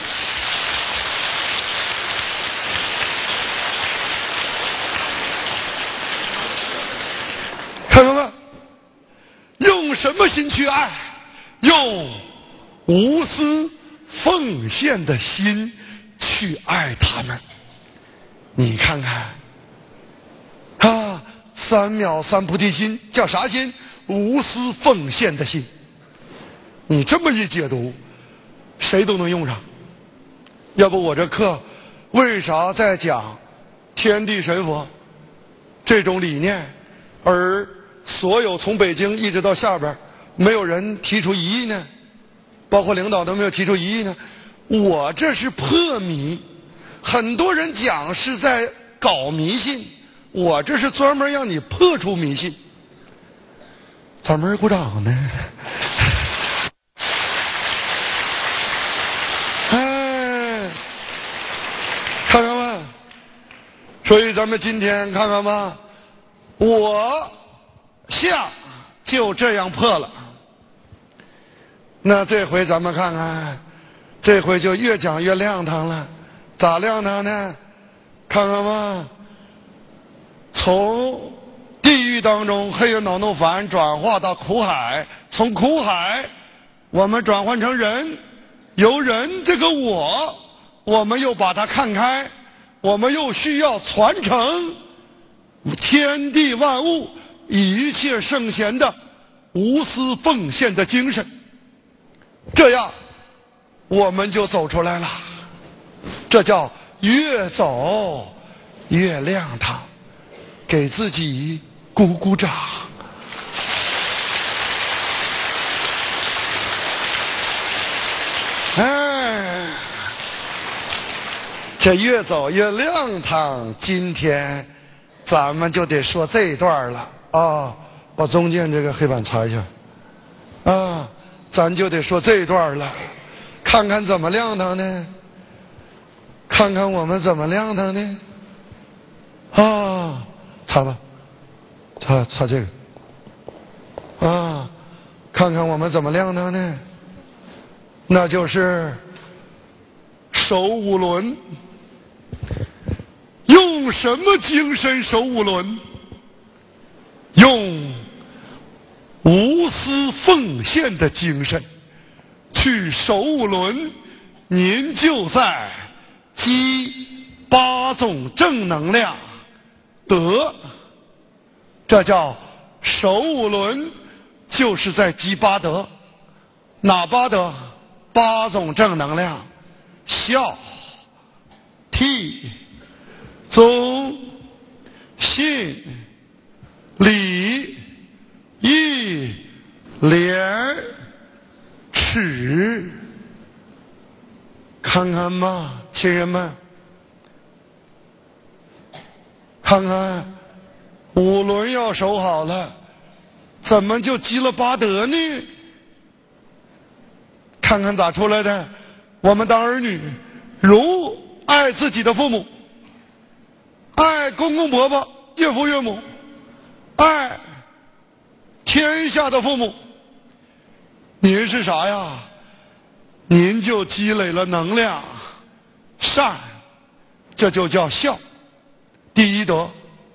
看看吧，用什么心去爱？用无私奉献的心去爱他们。你看看啊，3秒3菩提心叫啥心？无私奉献的心。你这么一解读，谁都能用上。要不我这课为啥在讲天地神佛这种理念，而所有从北京一直到下边没有人提出异议呢？包括领导都没有提出异议呢？我这是破迷，很多人讲是在搞迷信，我这是专门让你破除迷信。咋没人鼓掌呢？哎，看看吧。所以咱们今天看看吧，我相就这样破了。那这回咱们看看，这回就越讲越亮堂了。咋亮堂呢？看看吧，从地狱当中黑夜恼怒烦转化到苦海，从苦海我们转换成人，由人这个我们又把它看开，我们又需要传承天地万物一切圣贤的无私奉献的精神，这样我们就走出来了。这叫越走越亮堂，给自己鼓鼓掌。哎，这越走越亮堂，今天咱们就得说这一段了啊！把中间这个黑板擦一下啊，咱就得说这一段了。看看怎么亮堂呢？看看我们怎么亮堂呢？啊，擦吧，擦这个啊，看看我们怎么亮堂呢？那就是守五伦。用什么精神守五伦？用无私奉献的精神去守五伦，您就在积8种正能量德。这叫守五伦，就是在积8德。哪8德？8种正能量：孝、悌、忠、信、礼、义、廉、耻。看看吧，亲人们，看看五伦要守好了，怎么就积了8德呢？看看咋出来的。我们当儿女，如爱自己的父母，爱公公婆婆、岳父岳母，爱天下的父母，您是啥呀？您就积累了能量，善，这就叫孝，第1德。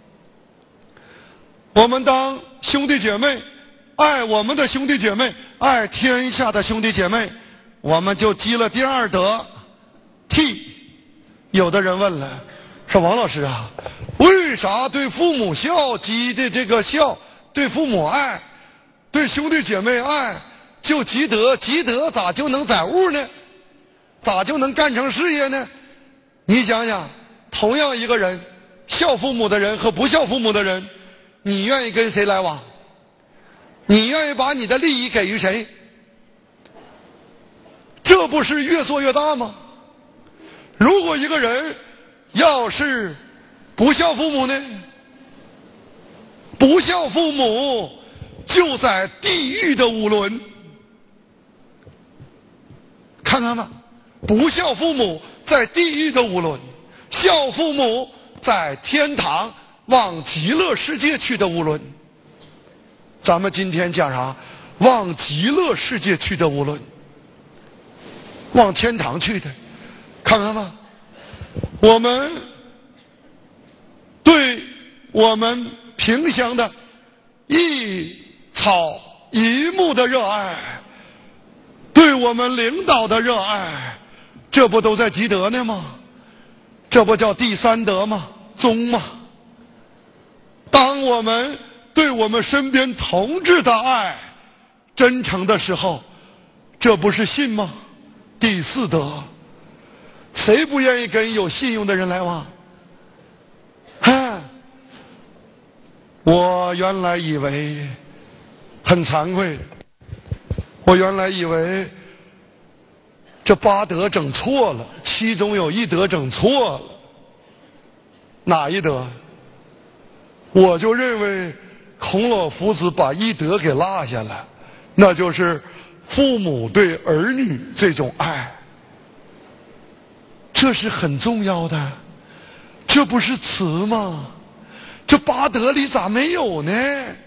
我们当兄弟姐妹，爱我们的兄弟姐妹，爱天下的兄弟姐妹，我们就积了第2德，悌。有的人问了，说王老师啊，为啥对父母孝，积的这个孝，对父母爱，对兄弟姐妹爱，就积德？积德咋就能载物呢？咋就能干成事业呢？你想想，同样一个人，孝父母的人和不孝父母的人，你愿意跟谁来往？你愿意把你的利益给予谁？这不是越做越大吗？如果一个人要是不孝父母呢？不孝父母就在地狱的5伦。看看吧， 不孝父母在地狱的无伦，孝父母在天堂往极乐世界去的无伦。咱们今天讲啥？往极乐世界去的无伦，往天堂去的，看看吧。我们对我们萍乡的一草一木的热爱，对我们领导的热爱，这不都在积德呢吗？这不叫第三德吗？宗吗？当我们对我们身边同志的爱真诚的时候，这不是信吗？第四德。谁不愿意跟有信用的人来往？我原来以为很惭愧，我原来以为这八德整错了，其中有一德整错了。哪一德？我就认为孔老夫子把一德给落下了，那就是父母对儿女这种爱，这是很重要的，这不是词吗？这八德里咋没有呢？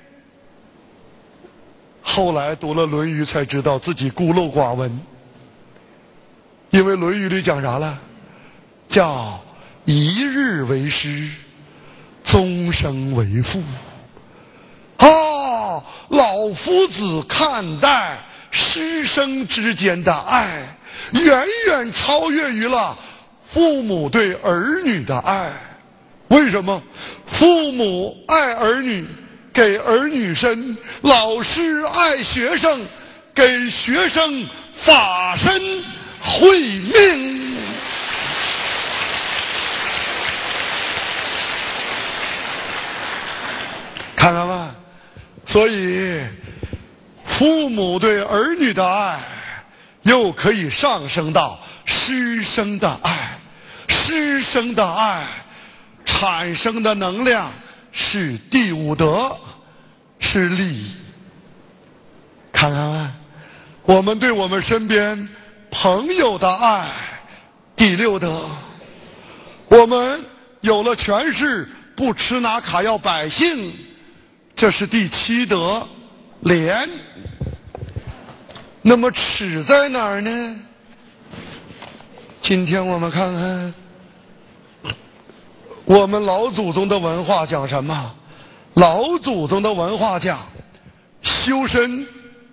后来读了《论语》才知道自己孤陋寡闻，因为《论语》里讲啥了？叫一日为师，终生为父。老夫子看待师生之间的爱，远远超越于了父母对儿女的爱。为什么？父母爱儿女，给儿女身；老师爱学生，给学生法身慧命。看看吧，所以父母对儿女的爱又可以上升到师生的爱，师生的爱产生的能量是第五德，是礼。看看吧，我们对我们身边朋友的爱，第六德。我们有了权势，不吃拿卡要百姓，这是第七德，廉。那么耻在哪儿呢？今天我们看看我们老祖宗的文化讲什么？老祖宗的文化讲修身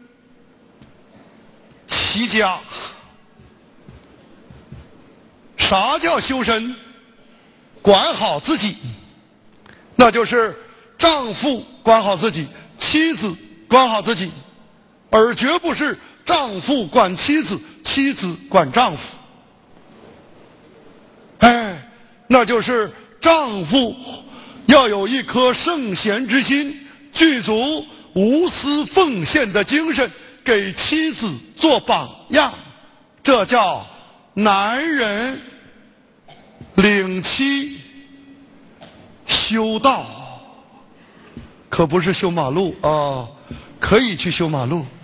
齐家。啥叫修身？管好自己，那就是丈夫管好自己，妻子管好自己，而绝不是丈夫管妻子，妻子管丈夫。那就是丈夫要有一颗圣贤之心，具足无私奉献的精神，给妻子做榜样。这叫男人领妻修道，可不是修马路啊，可以去修马路。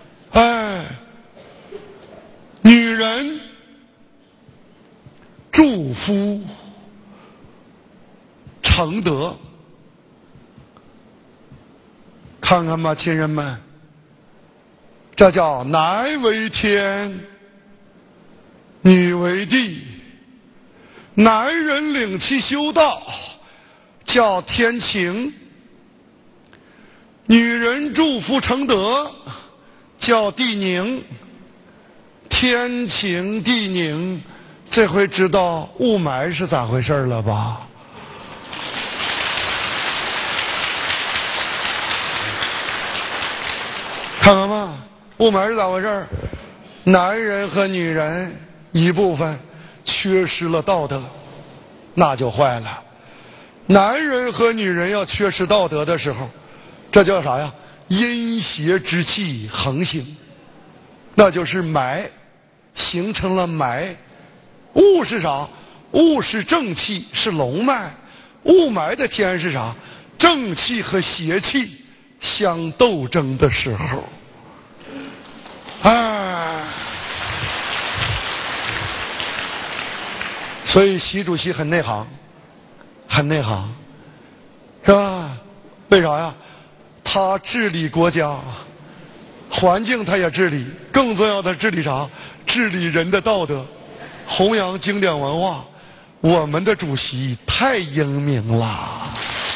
女人祝福承德。看看吧，亲人们，这叫男为天，女为地。男人领妻修道叫天晴，女人祝福承德叫地宁。天晴地宁，这回知道雾霾是咋回事了吧？看看吧，雾霾是咋回事？男人和女人一部分缺失了道德，那就坏了。男人和女人要缺失道德的时候，这叫啥呀？阴邪之气横行，那就是霾，形成了霾。雾是啥？雾是正气，是龙脉。雾霾的天是啥？正气和邪气相斗争的时候。 所以习主席很内行，很内行，是吧？为啥呀？他治理国家，环境他也治理，更重要的治理啥？治理人的道德，弘扬经典文化。我们的主席太英明了。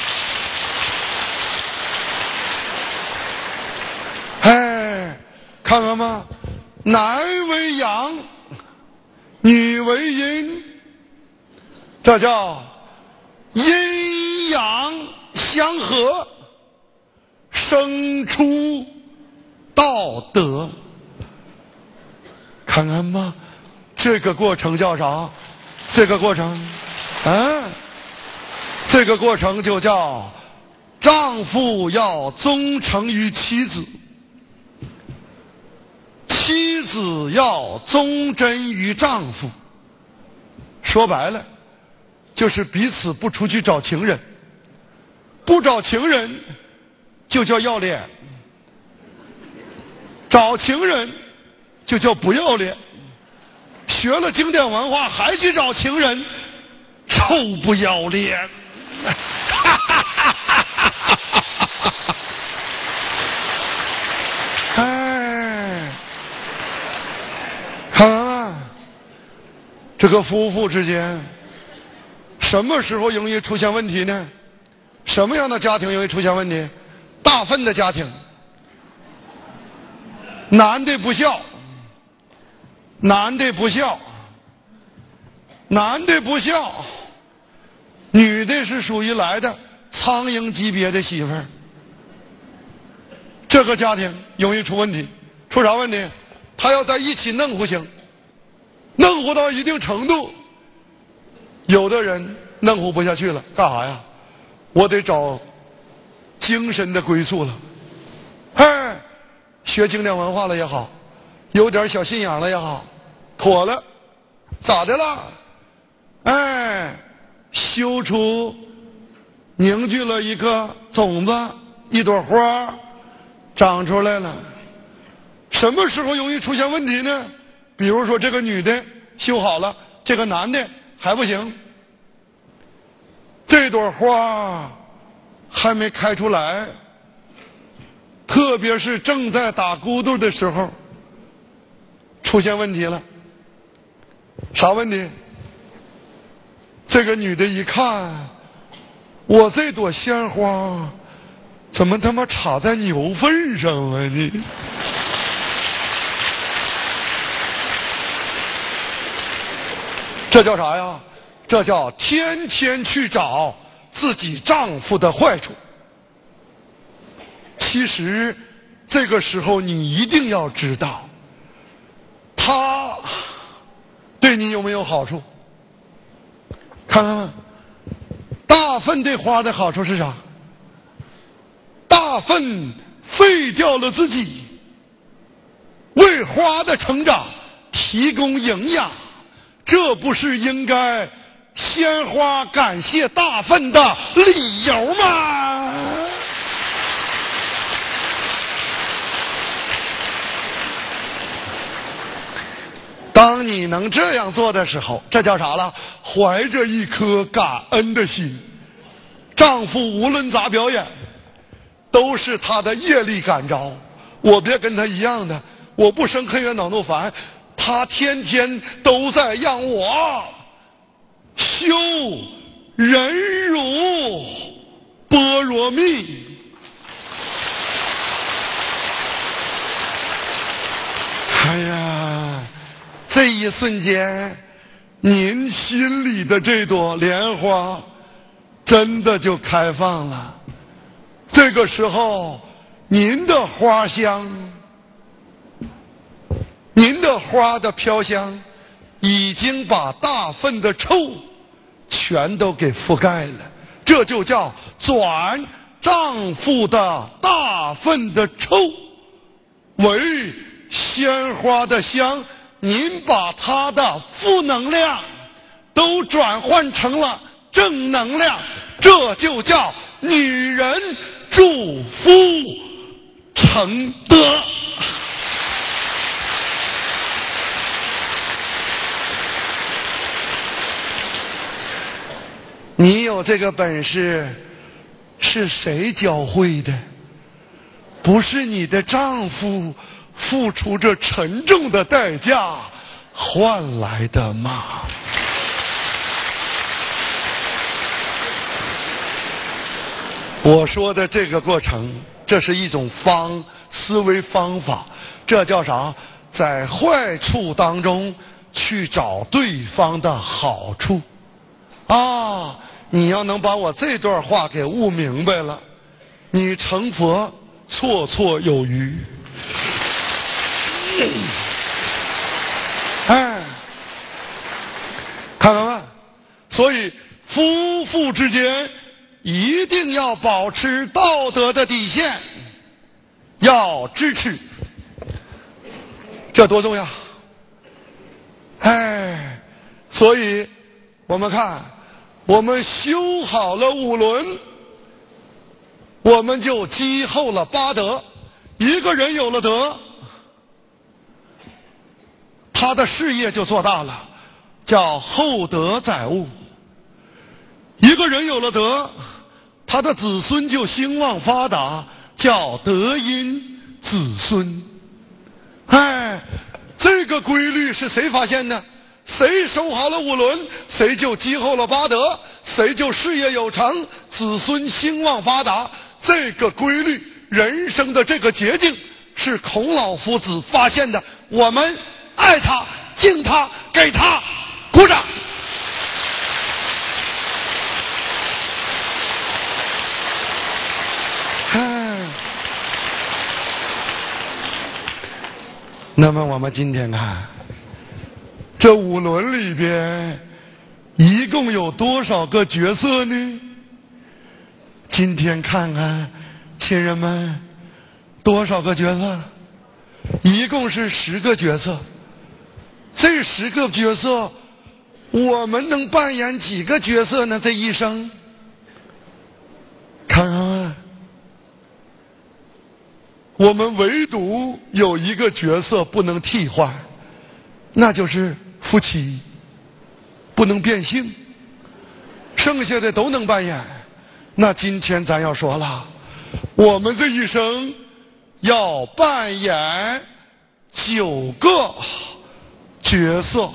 哎，看看吧，男为阳，女为阴，这叫阴阳相合，生出道德。看看吧，这个过程叫啥？这个过程，这个过程就叫丈夫要忠诚于妻子，妻子要忠贞于丈夫。说白了，就是彼此不出去找情人，不找情人就叫要脸，找情人就叫不要脸。学了经典文化还去找情人，臭不要脸！哎，看啊，这个夫妇之间什么时候容易出现问题呢？什么样的家庭容易出现问题？大粪的家庭，男的不孝，男的不孝，男的不孝，女的是属于来的苍蝇级别的媳妇儿，这个家庭容易出问题。出啥问题？他要在一起弄乎行，弄乎到一定程度，有的人弄乎不下去了，干啥呀？我得找精神的归宿了。哎，学经典文化了也好，有点小信仰了也好，妥了，咋的了？哎，修出凝聚了一颗种子，一朵花长出来了。什么时候容易出现问题呢？比如说这个女的修好了，这个男的还不行，这朵花还没开出来，特别是正在打咕嘟的时候出现问题了。啥问题？这个女的一看，我这朵鲜花怎么他妈插在牛粪上啊你？这叫啥呀？这叫天天去找自己丈夫的坏处。其实这个时候你一定要知道，他对你有没有好处？看看大粪对花的好处是啥？大粪废掉了自己，为花的成长提供营养，这不是应该鲜花感谢大粪的理由吗？当你能这样做的时候，这叫啥了？怀着一颗感恩的心。丈夫无论咋表演，都是他的业力感召。我别跟他一样的，我不生恨怨恼怒烦，他天天都在让我修忍辱般若蜜。哎呀，这一瞬间，您心里的这朵莲花真的就开放了。这个时候，您的花香，您的花的飘香，已经把大粪的臭全都给覆盖了。这就叫转丈夫的大粪的臭为鲜花的香。您把他的负能量都转换成了正能量，这就叫女人祝福成德。 你有这个本事是谁教会的？不是你的丈夫付出着沉重的代价换来的吗？我说的这个过程，这是一种思维方法，这叫啥？在坏处当中去找对方的好处。啊，你要能把我这段话给悟明白了，你成佛绰绰有余。哎，看看，所以夫妇之间一定要保持道德的底线，要支持，这多重要！哎，所以我们看，我们修好了五伦，我们就积厚了八德。一个人有了德，他的事业就做大了，叫厚德载物。一个人有了德，他的子孙就兴旺发达，叫德荫子孙。哎，这个规律是谁发现的？谁守好了五伦，谁就积厚了八德，谁就事业有成，子孙兴旺发达。这个规律，人生的这个捷径，是孔老夫子发现的。我们爱他，敬他，给他鼓掌。那么我们今天看这五伦里边一共有多少个角色呢？今天看看亲人们，多少个角色？一共是10个角色。这10个角色我们能扮演几个角色呢？这一生看看，我们唯独有一个角色不能替换，那就是夫妻，不能变性，剩下的都能扮演。那今天咱要说了，我们这一生要扮演9个角色，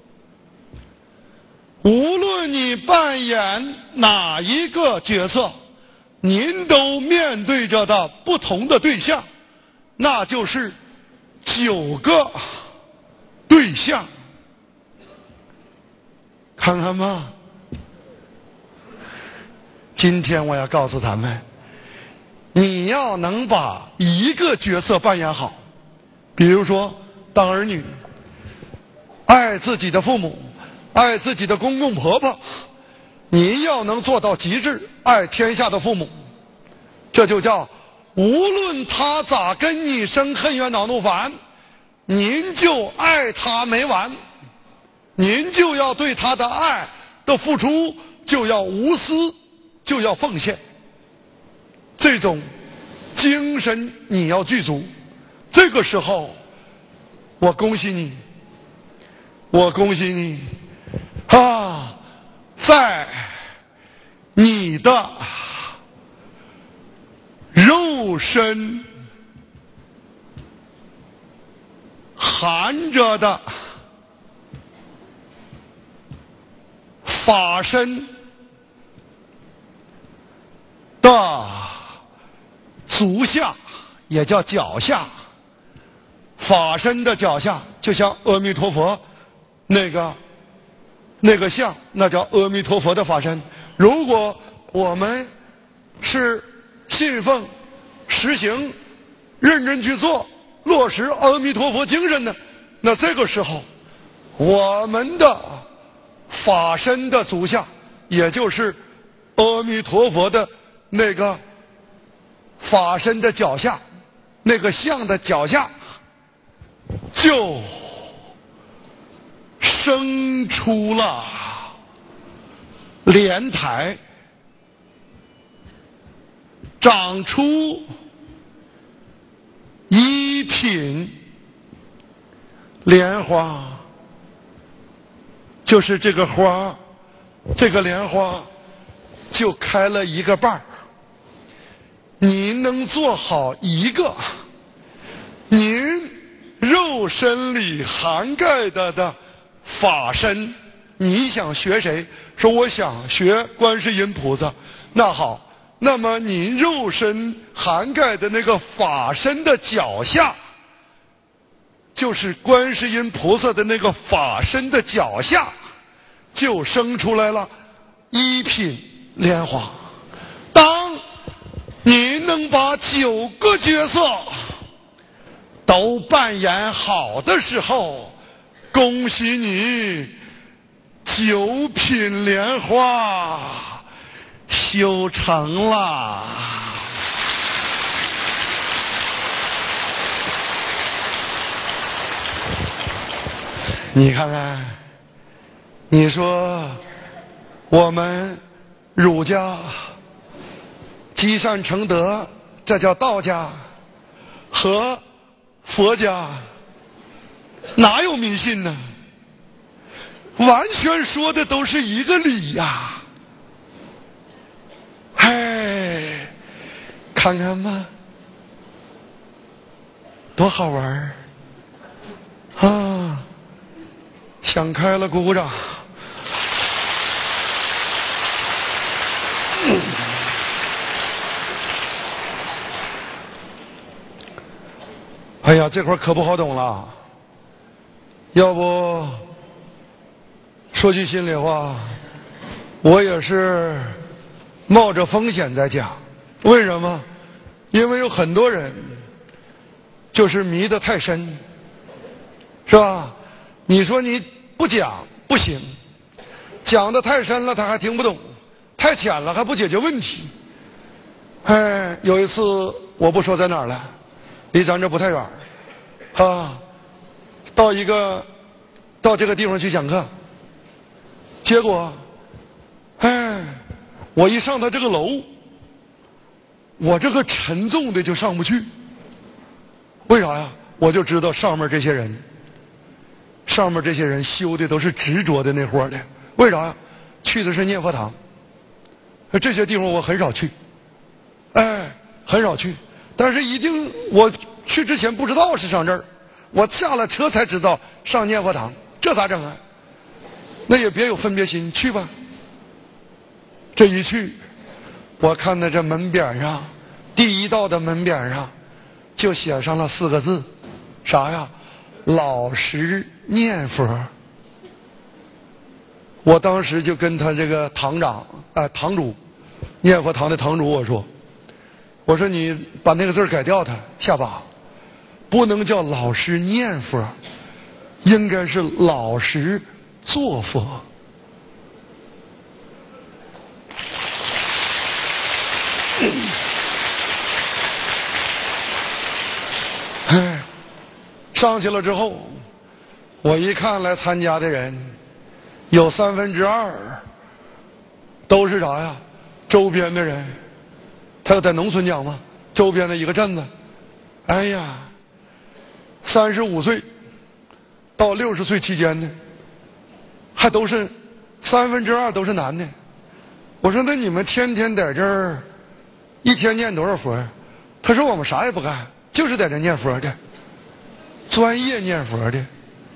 无论你扮演哪一个角色，您都面对着的不同的对象，那就是9个对象。看看吧，今天我要告诉咱们，你要能把一个角色扮演好，比如说当儿女，爱自己的父母，爱自己的公公婆婆，你要能做到极致，爱天下的父母，这就叫无论他咋跟你生恨怨恼怒烦，您就爱他没完，您就要对他的爱的付出就要无私，就要奉献，这种精神你要具足。这个时候我恭喜你，我恭喜你啊，在你的肉身含着的法身的足下，也叫脚下，法身的脚下，就像阿弥陀佛那个像，那叫阿弥陀佛的法身。如果我们是信奉、实行、认真去做、落实阿弥陀佛精神的，那这个时候我们的法身的足下，也就是阿弥陀佛的那个法身的脚下，那个像的脚下，就生出了莲台，长出一品莲花，就是这个花，这个莲花就开了一个瓣儿。您能做好一个，您肉身里涵盖的法身，你想学谁？说我想学观世音菩萨。那好，那么您肉身涵盖的那个法身的脚下，就是观世音菩萨的那个法身的脚下，就生出来了一品莲花。当您能把9个角色都扮演好的时候，恭喜你，9品莲花修成了。你看看，你说我们儒家积善成德，这叫道家，和佛家哪有迷信呢？完全说的都是一个理呀。哎，看看吧，多好玩啊！想开了，鼓鼓掌。哎呀，这块可不好懂了。要不说句心里话，我也是冒着风险在讲。为什么？因为有很多人就是迷得太深，是吧？你说你不讲不行，讲得太深了他还听不懂，太浅了还不解决问题。哎，有一次我不说在哪儿了，离咱这不太远啊，到这个地方去讲课，结果我一上他这个楼，我这个沉重的就上不去。为啥呀？我就知道上面这些人修的都是执着的那货的。为啥呀？去的是念佛堂，这些地方我很少去，很少去。但是一定我去之前不知道是上这儿，我下了车才知道上念佛堂，这咋整啊？那也别有分别心，去吧。这一去，我看到这门匾上，第一道的门匾上就写上了4个字，啥呀？老实念佛。我当时就跟他这个堂主，念佛堂的堂主我说你把那个字改掉它，下巴不能叫老实念佛，应该是老实做佛。上去了之后，我一看来参加的人有2/3都是啥呀？周边的人。他要在农村讲嘛，周边的一个镇子，哎呀，35岁到60岁期间的，还都是2/3都是男的。我说那你们天天在这儿，一天念多少佛？他说我们啥也不干，就是在这念佛的，专业念佛的。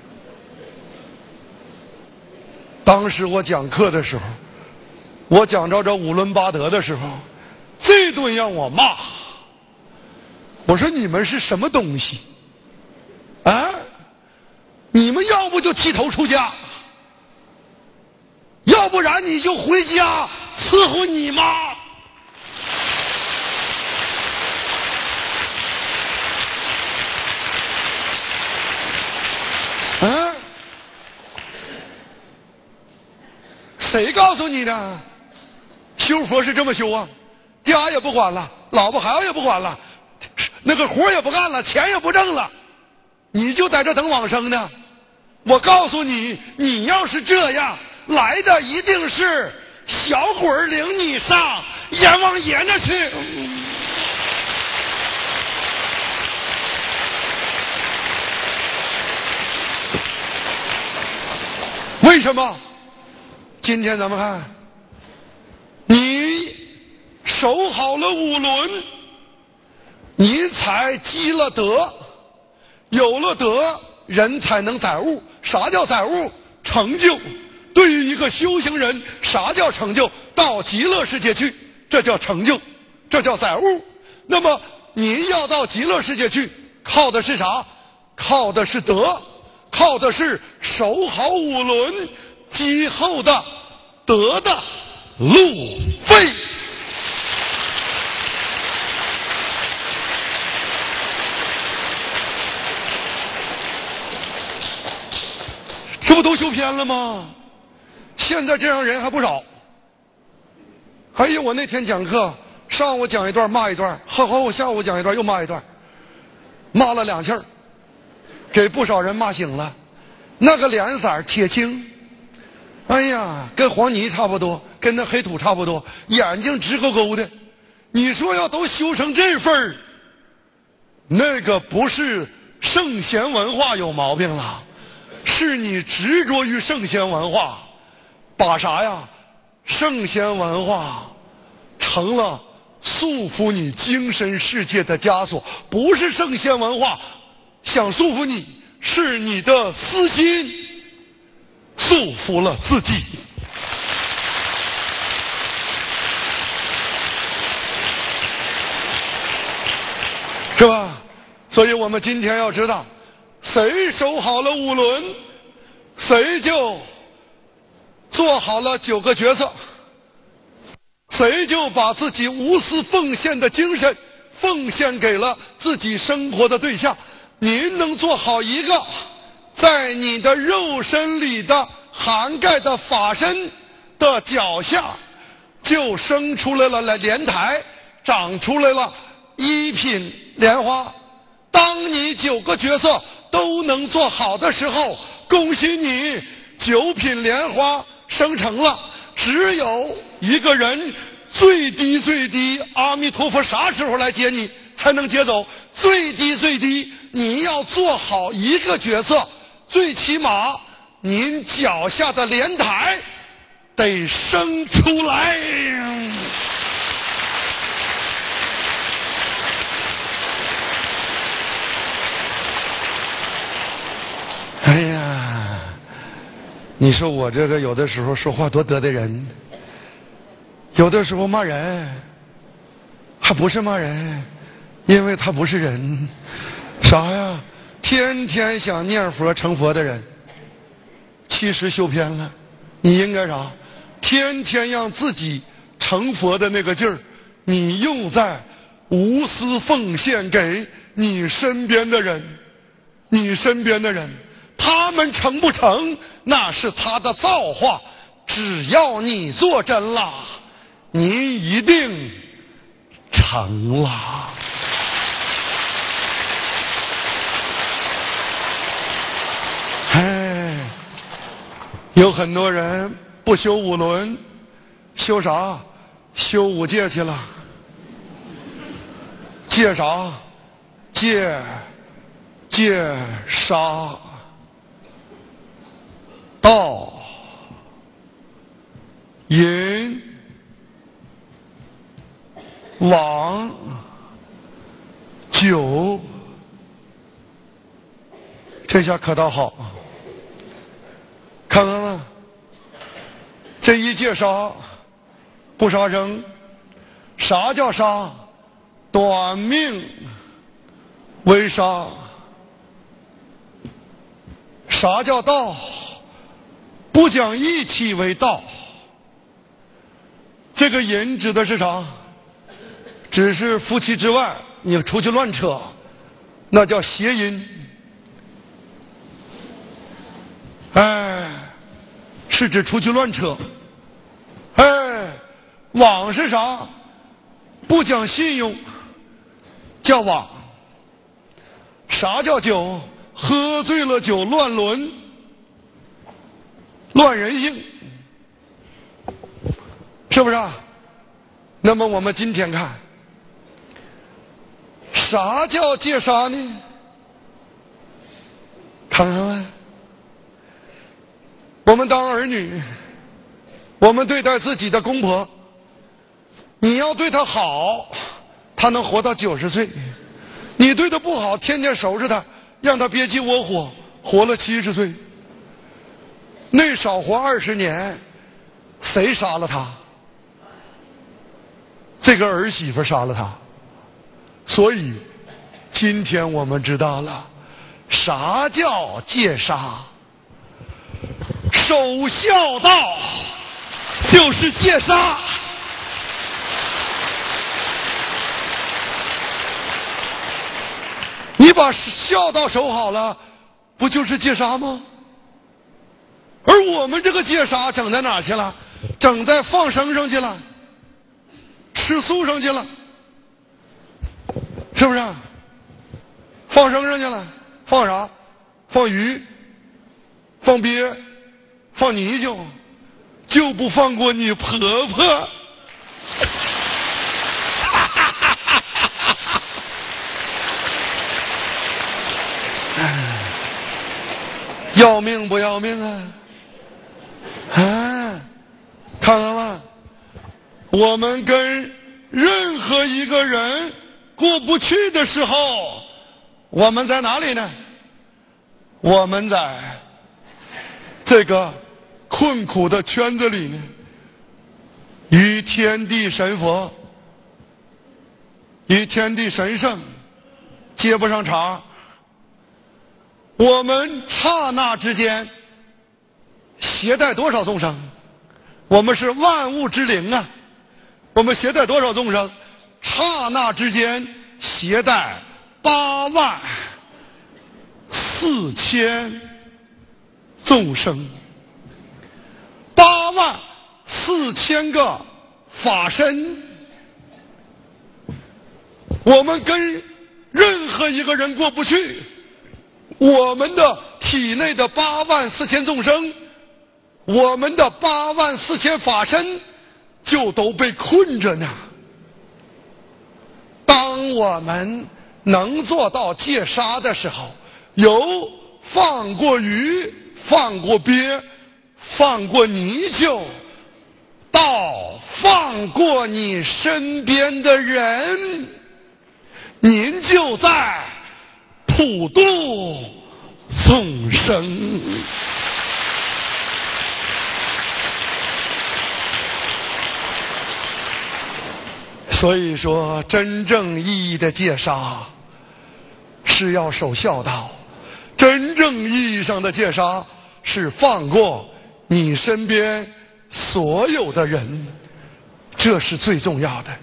当时我讲课的时候，我讲着这五伦八德的时候，这顿让我骂。我说你们是什么东西啊？你们要不就剃头出家，要不然你就回家伺候你妈。啊？谁告诉你的？修佛是这么修啊？家也不管了，老婆孩子也不管了，那个活也不干了，钱也不挣了，你就在这等往生呢？我告诉你，你要是这样来的，一定是小鬼领你上阎王爷那去。为什么？今天咱们看，你守好了五伦，你才积了德，有了德，人才能载物。啥叫载物？成就。对于一个修行人，啥叫成就？到极乐世界去，这叫成就，这叫载物。那么你要到极乐世界去，靠的是啥？靠的是德，靠的是守好五伦，积后的德的路费。这不都修偏了吗？现在这样人还不少。哎呀，我那天讲课，上午讲一段骂一段，我下午讲一段又骂一段，骂了2气儿，给不少人骂醒了。那个脸色铁青，哎呀，跟黄泥差不多，跟那黑土差不多，眼睛直勾勾的。你说要都修成这份儿，那个不是圣贤文化有毛病了，是你执着于圣贤文化，把啥呀？圣贤文化成了束缚你精神世界的枷锁。不是圣贤文化想束缚你，是你的私心束缚了自己。是吧？所以我们今天要知道，谁守好了五伦，谁就做好了9个角色，谁就把自己无私奉献的精神奉献给了自己生活的对象。您能做好一个，在你的肉身里的涵盖的法身的脚下就生出来了莲台，长出来了1品莲花。当你9个角色都能做好的时候，恭喜你，9品莲花生成了。只有一个人最低，阿弥陀佛啥时候来接你才能接走？最低，你要做好一个角色，最起码您脚下的莲台得生出来。哎呀，你说我这个有的时候说话多得罪人，有的时候骂人还不是骂人，因为他不是人。啥呀？天天想念佛成佛的人，其实修偏了。你应该啥？天天让自己成佛的那个劲儿，你用在无私奉献给你身边的人，你身边的人，他们成不成那是他的造化，只要你做真了，你一定成了。哎，有很多人不修五伦，修啥？修五戒去了。戒啥？戒杀盗淫妄酒，这下可倒好，看看吧，这一戒杀，不杀生。啥叫杀？短命为杀。啥叫道？不讲义气为道。这个淫指的是啥？只是夫妻之外你出去乱扯，那叫邪淫。哎，是指出去乱扯。哎，妄是啥？不讲信用叫妄。啥叫酒？喝醉了酒乱伦，乱人性，是不是啊？那么我们今天看，啥叫戒杀呢？看看，我们当儿女，我们对待自己的公婆， 你要对他好，他能活到90岁；你对他不好，天天收拾他，让他别急窝火，活了70岁。那少活20年，谁杀了他？这个儿媳妇杀了他。所以今天我们知道了啥叫戒杀，守孝道就是戒杀。你把孝道守好了，不就是戒杀吗？而我们这个戒杀整在哪儿去了？整在放生上去了，吃素上去了，是不是？放生上去了，放啥？放鱼，放鳖，放泥鳅，就不放过你婆婆。要命不要命啊？啊，看看吧，我们跟任何一个人过不去的时候，我们在哪里呢？我们在这个困苦的圈子里呢，与天地神佛、与天地神圣接不上茬。我们刹那之间携带多少众生？我们是万物之灵啊！我们携带多少众生？刹那之间携带84000众生，84000个法身。我们跟任何一个人过不去，我们的体内的84000众生，我们的84000法身就都被困着呢。当我们能做到戒杀的时候，由放过鱼、放过鳖、放过泥鳅，到放过你身边的人，您就在普度众生。所以说，真正意义的戒杀是要守孝道，真正意义上的戒杀是放过你身边所有的人，这是最重要的。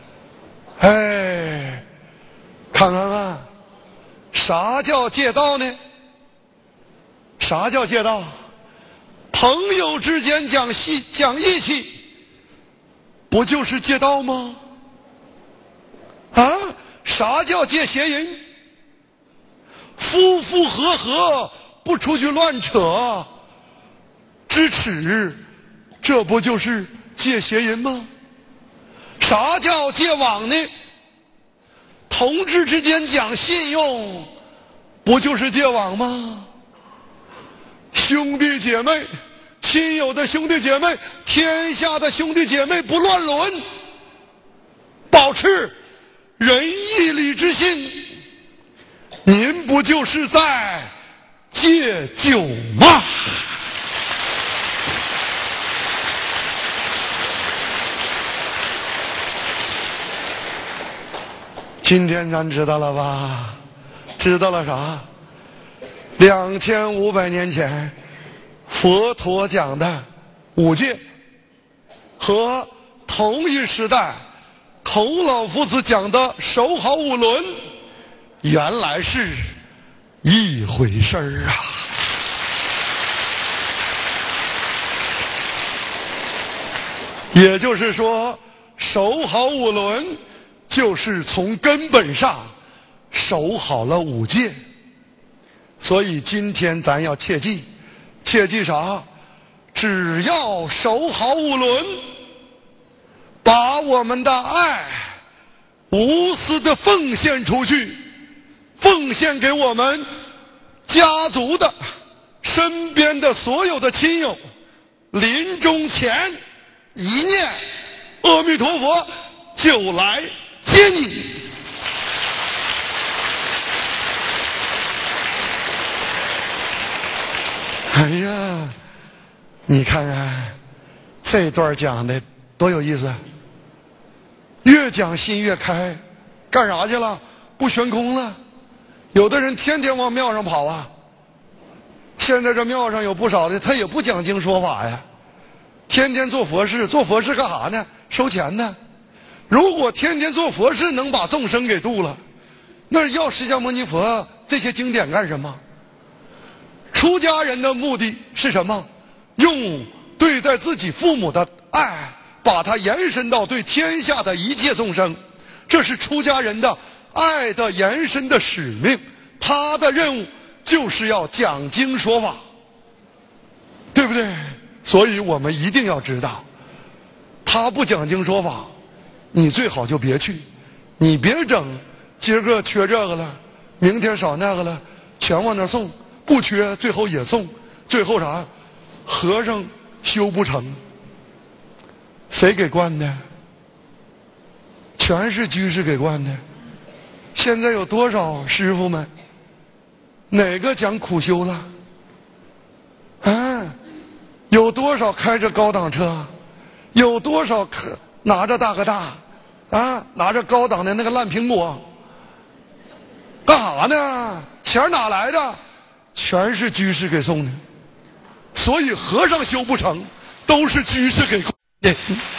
哎，看看啊，啥叫戒道呢？啥叫戒道？朋友之间讲义气，不就是戒道吗？啊，啥叫戒邪淫？夫夫和和，不出去乱扯支持，这不就是戒邪淫吗？啥叫戒网呢？同志之间讲信用，不就是戒网吗？兄弟姐妹，亲友的兄弟姐妹，天下的兄弟姐妹不乱伦，保持仁义礼智信，您不就是在戒酒吗？今天咱知道了吧？知道了啥？2500年前佛陀讲的5戒，和同一时代孔老夫子讲的守好5伦，原来是一回事儿啊！也就是说，守好5伦就是从根本上守好了5戒。所以今天咱要切记，切记啥？只要守好5伦，把我们的爱无私的奉献出去，奉献给我们家族的身边的所有的亲友，临终前一念阿弥陀佛， 就来接你。哎呀，你看看这段讲的多有意思，越讲心越开。干啥去了？不悬空了。有的人天天往庙上跑啊。现在这庙上有不少的，他也不讲经说法呀，天天做佛事。做佛事干啥呢？收钱呢。如果天天做佛事能把众生给度了，那要释迦牟尼佛这些经典干什么？出家人的目的是什么？用对待自己父母的爱，把它延伸到对天下的一切众生，这是出家人的爱的延伸的使命。他的任务就是要讲经说法，对不对？所以我们一定要知道，他不讲经说法，你最好就别去。你别整今儿个缺这个了，明天少那个了，全往那送。不缺最后也送，最后啥？和尚修不成。谁给惯的？全是居士给惯的。现在有多少师傅们，哪个讲苦修了？啊，有多少开着高档车？有多少拿着大哥大？啊，拿着高档的那个烂苹果？干啥呢？钱哪来的？全是居士给送的。所以和尚修不成，都是居士给的。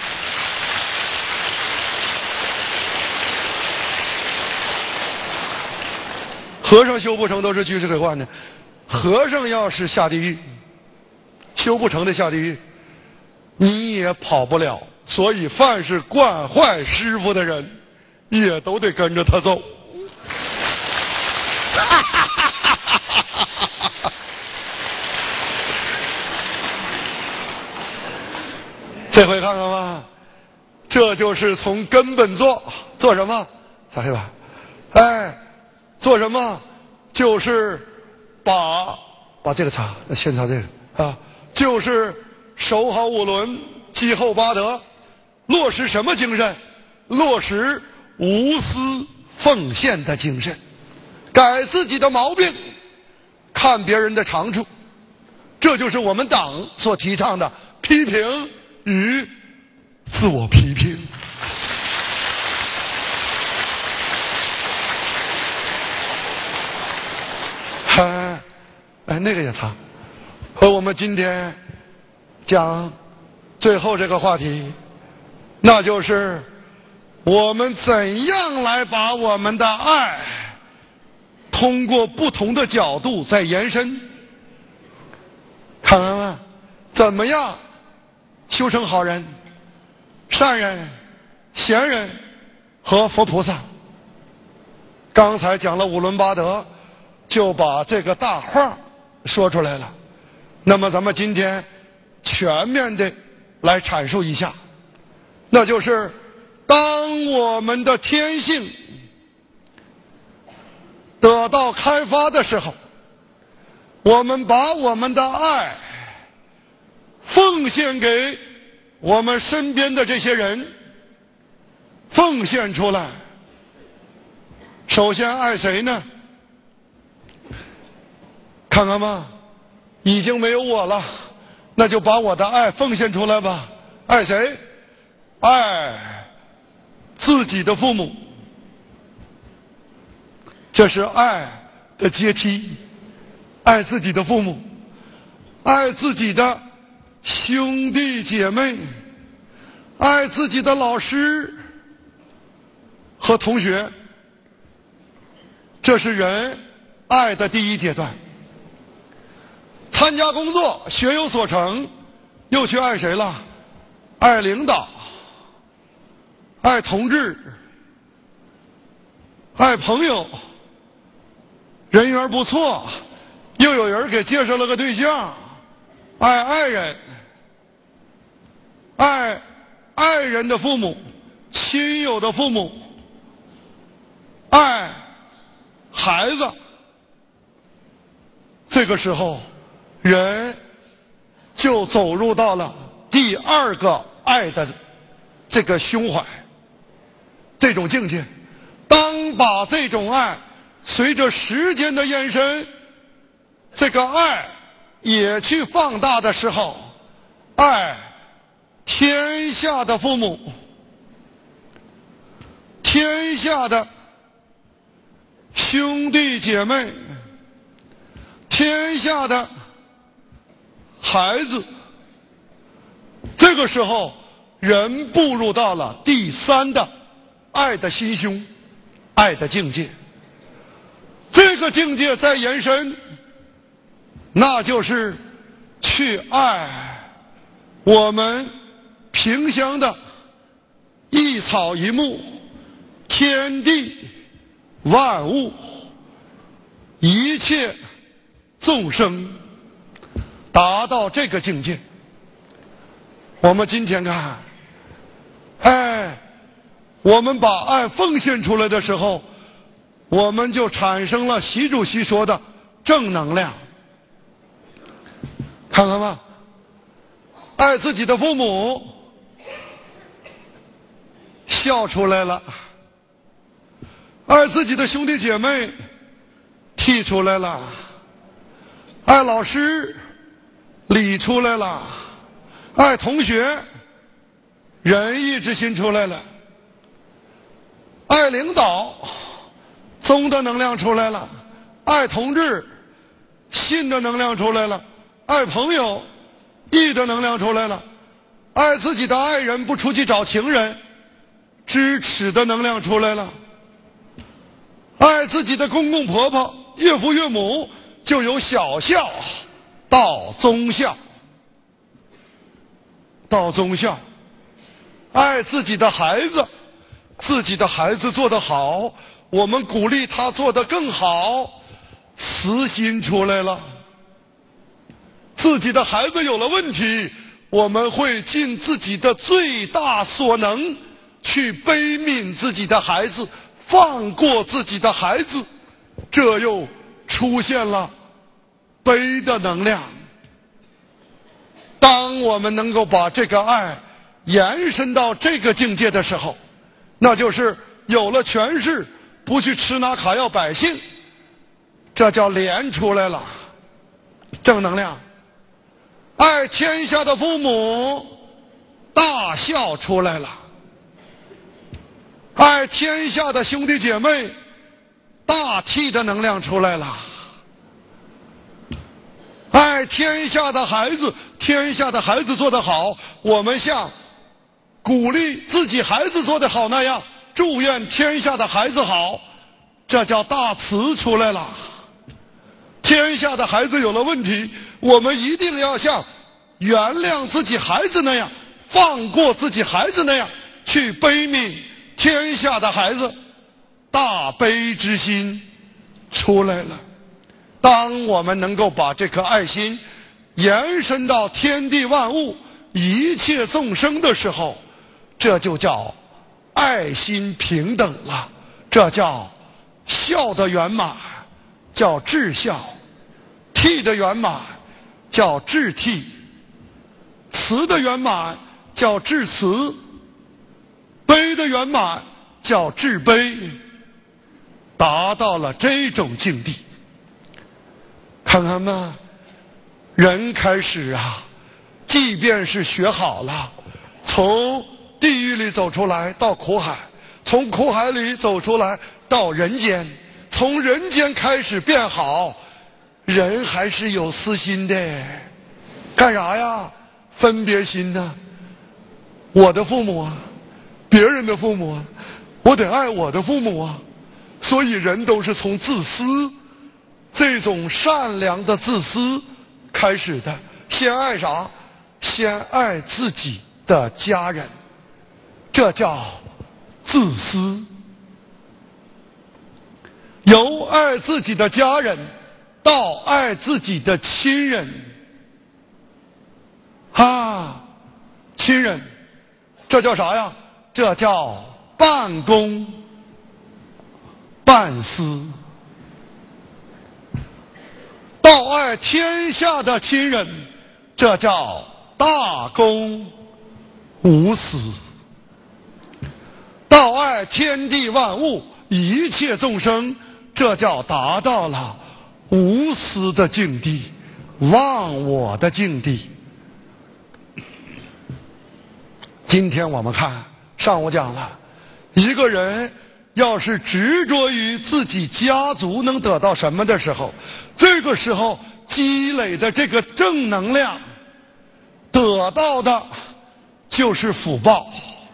和尚修不成都是居士给惯的。和尚要是下地狱，修不成的下地狱，你也跑不了。所以凡是惯坏师傅的人，也都得跟着他走。这回看看吧，这就是从根本做什么？撒黑吧，哎，做什么？就是把这个擦，先擦这个啊，就是守好五伦，积厚八德，落实什么精神？落实无私奉献的精神，改自己的毛病，看别人的长处，这就是我们党所提倡的批评与自我批评。那个也擦。和我们今天讲最后这个话题，那就是我们怎样来把我们的爱通过不同的角度再延伸。看看吧，怎么样修成好人、善人、贤人和佛菩萨。刚才讲了五伦八德，就把这个大话说出来了。那么咱们今天全面的来阐述一下，那就是当我们的天性得到开发的时候，我们把我们的爱奉献给我们身边的这些人，奉献出来。首先爱谁呢？看看吧，已经没有我了，那就把我的爱奉献出来吧。爱谁？爱自己的父母，这是爱的阶梯。爱自己的父母，爱自己的兄弟姐妹，爱自己的老师和同学，这是人爱的第一阶段。参加工作，学有所成，又去爱谁了？爱领导，爱同志，爱朋友，人缘不错，又有人给介绍了个对象，爱爱人，爱爱人的父母，亲友的父母，爱孩子。这个时候人就走入到了第二个爱的这个胸怀。 这种境界。当把这种爱随着时间的延伸，这个爱也去放大的时候，爱天下的父母，天下的兄弟姐妹，天下的孩子，这个时候人步入到了第三的爱的心胸，爱的境界。这个境界再延伸，那就是去爱我们萍乡的一草一木，天地万物，一切众生，达到这个境界。我们今天看，我们把爱奉献出来的时候，我们就产生了习主席说的正能量。看看吧，爱自己的父母，笑出来了；爱自己的兄弟姐妹，替出来了；爱老师，理出来了；爱同学，仁义之心出来了；爱领导，宗的能量出来了；爱同志，信的能量出来了；爱朋友，义的能量出来了；爱自己的爱人，不出去找情人，支持的能量出来了；爱自己的公公婆婆、岳父岳母，就由小孝到忠孝，到忠孝；爱自己的孩子，自己的孩子做得好，我们鼓励他做得更好，慈心出来了；自己的孩子有了问题，我们会尽自己的最大所能去悲悯自己的孩子，放过自己的孩子，这又出现了悲的能量。当我们能够把这个爱延伸到这个境界的时候，那就是有了权势，不去吃拿卡要百姓，这叫廉出来了，正能量。爱天下的父母，大孝出来了；爱天下的兄弟姐妹，大替的能量出来了；爱天下的孩子，天下的孩子做得好，我们像鼓励自己孩子做得好那样，祝愿天下的孩子好，这叫大慈出来了。天下的孩子有了问题，我们一定要像原谅自己孩子那样，放过自己孩子那样去悲悯天下的孩子，大悲之心出来了。当我们能够把这颗爱心延伸到天地万物一切众生的时候，这就叫爱心平等了，这叫孝的圆满，叫至孝；悌的圆满叫至悌；慈的圆满叫至慈；悲的圆满叫至悲。达到了这种境地，看看吧，人开始即便是学好了，从地狱里走出来到苦海，从苦海里走出来到人间，从人间开始变好，人还是有私心的。干啥呀？分别心呢？我的父母啊，别人的父母啊，我得爱我的父母啊。所以人都是从自私，这种善良的自私开始的。先爱啥？先爱自己的家人，这叫自私。由爱自己的家人到爱自己的亲人亲人，这叫啥呀？这叫半公半私。到爱天下的亲人，这叫大公无私。到爱天地万物，一切众生，这叫达到了无私的境地，忘我的境地。今天我们看上午讲了，一个人要是执着于自己家族能得到什么的时候，这个时候积累的这个正能量得到的就是福报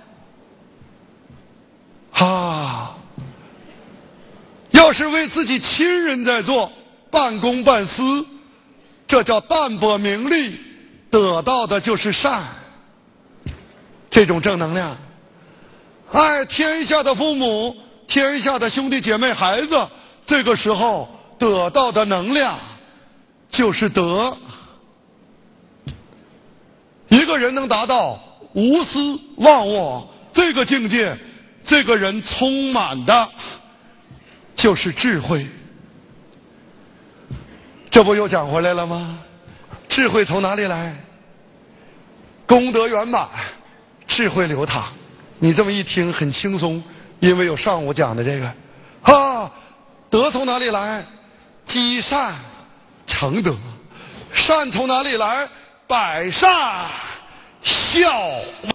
啊！要是为自己亲人在做，半公半私，这叫淡泊名利，得到的就是善，这种正能量。爱天下的父母，天下的兄弟姐妹孩子，这个时候得到的能量就是德。一个人能达到无私忘我这个境界，这个人充满的就是智慧。这不又讲回来了吗？智慧从哪里来？功德圆满，智慧流淌。你这么一听很轻松，因为有上午讲的这个德从哪里来？积善成德。善从哪里来？百善孝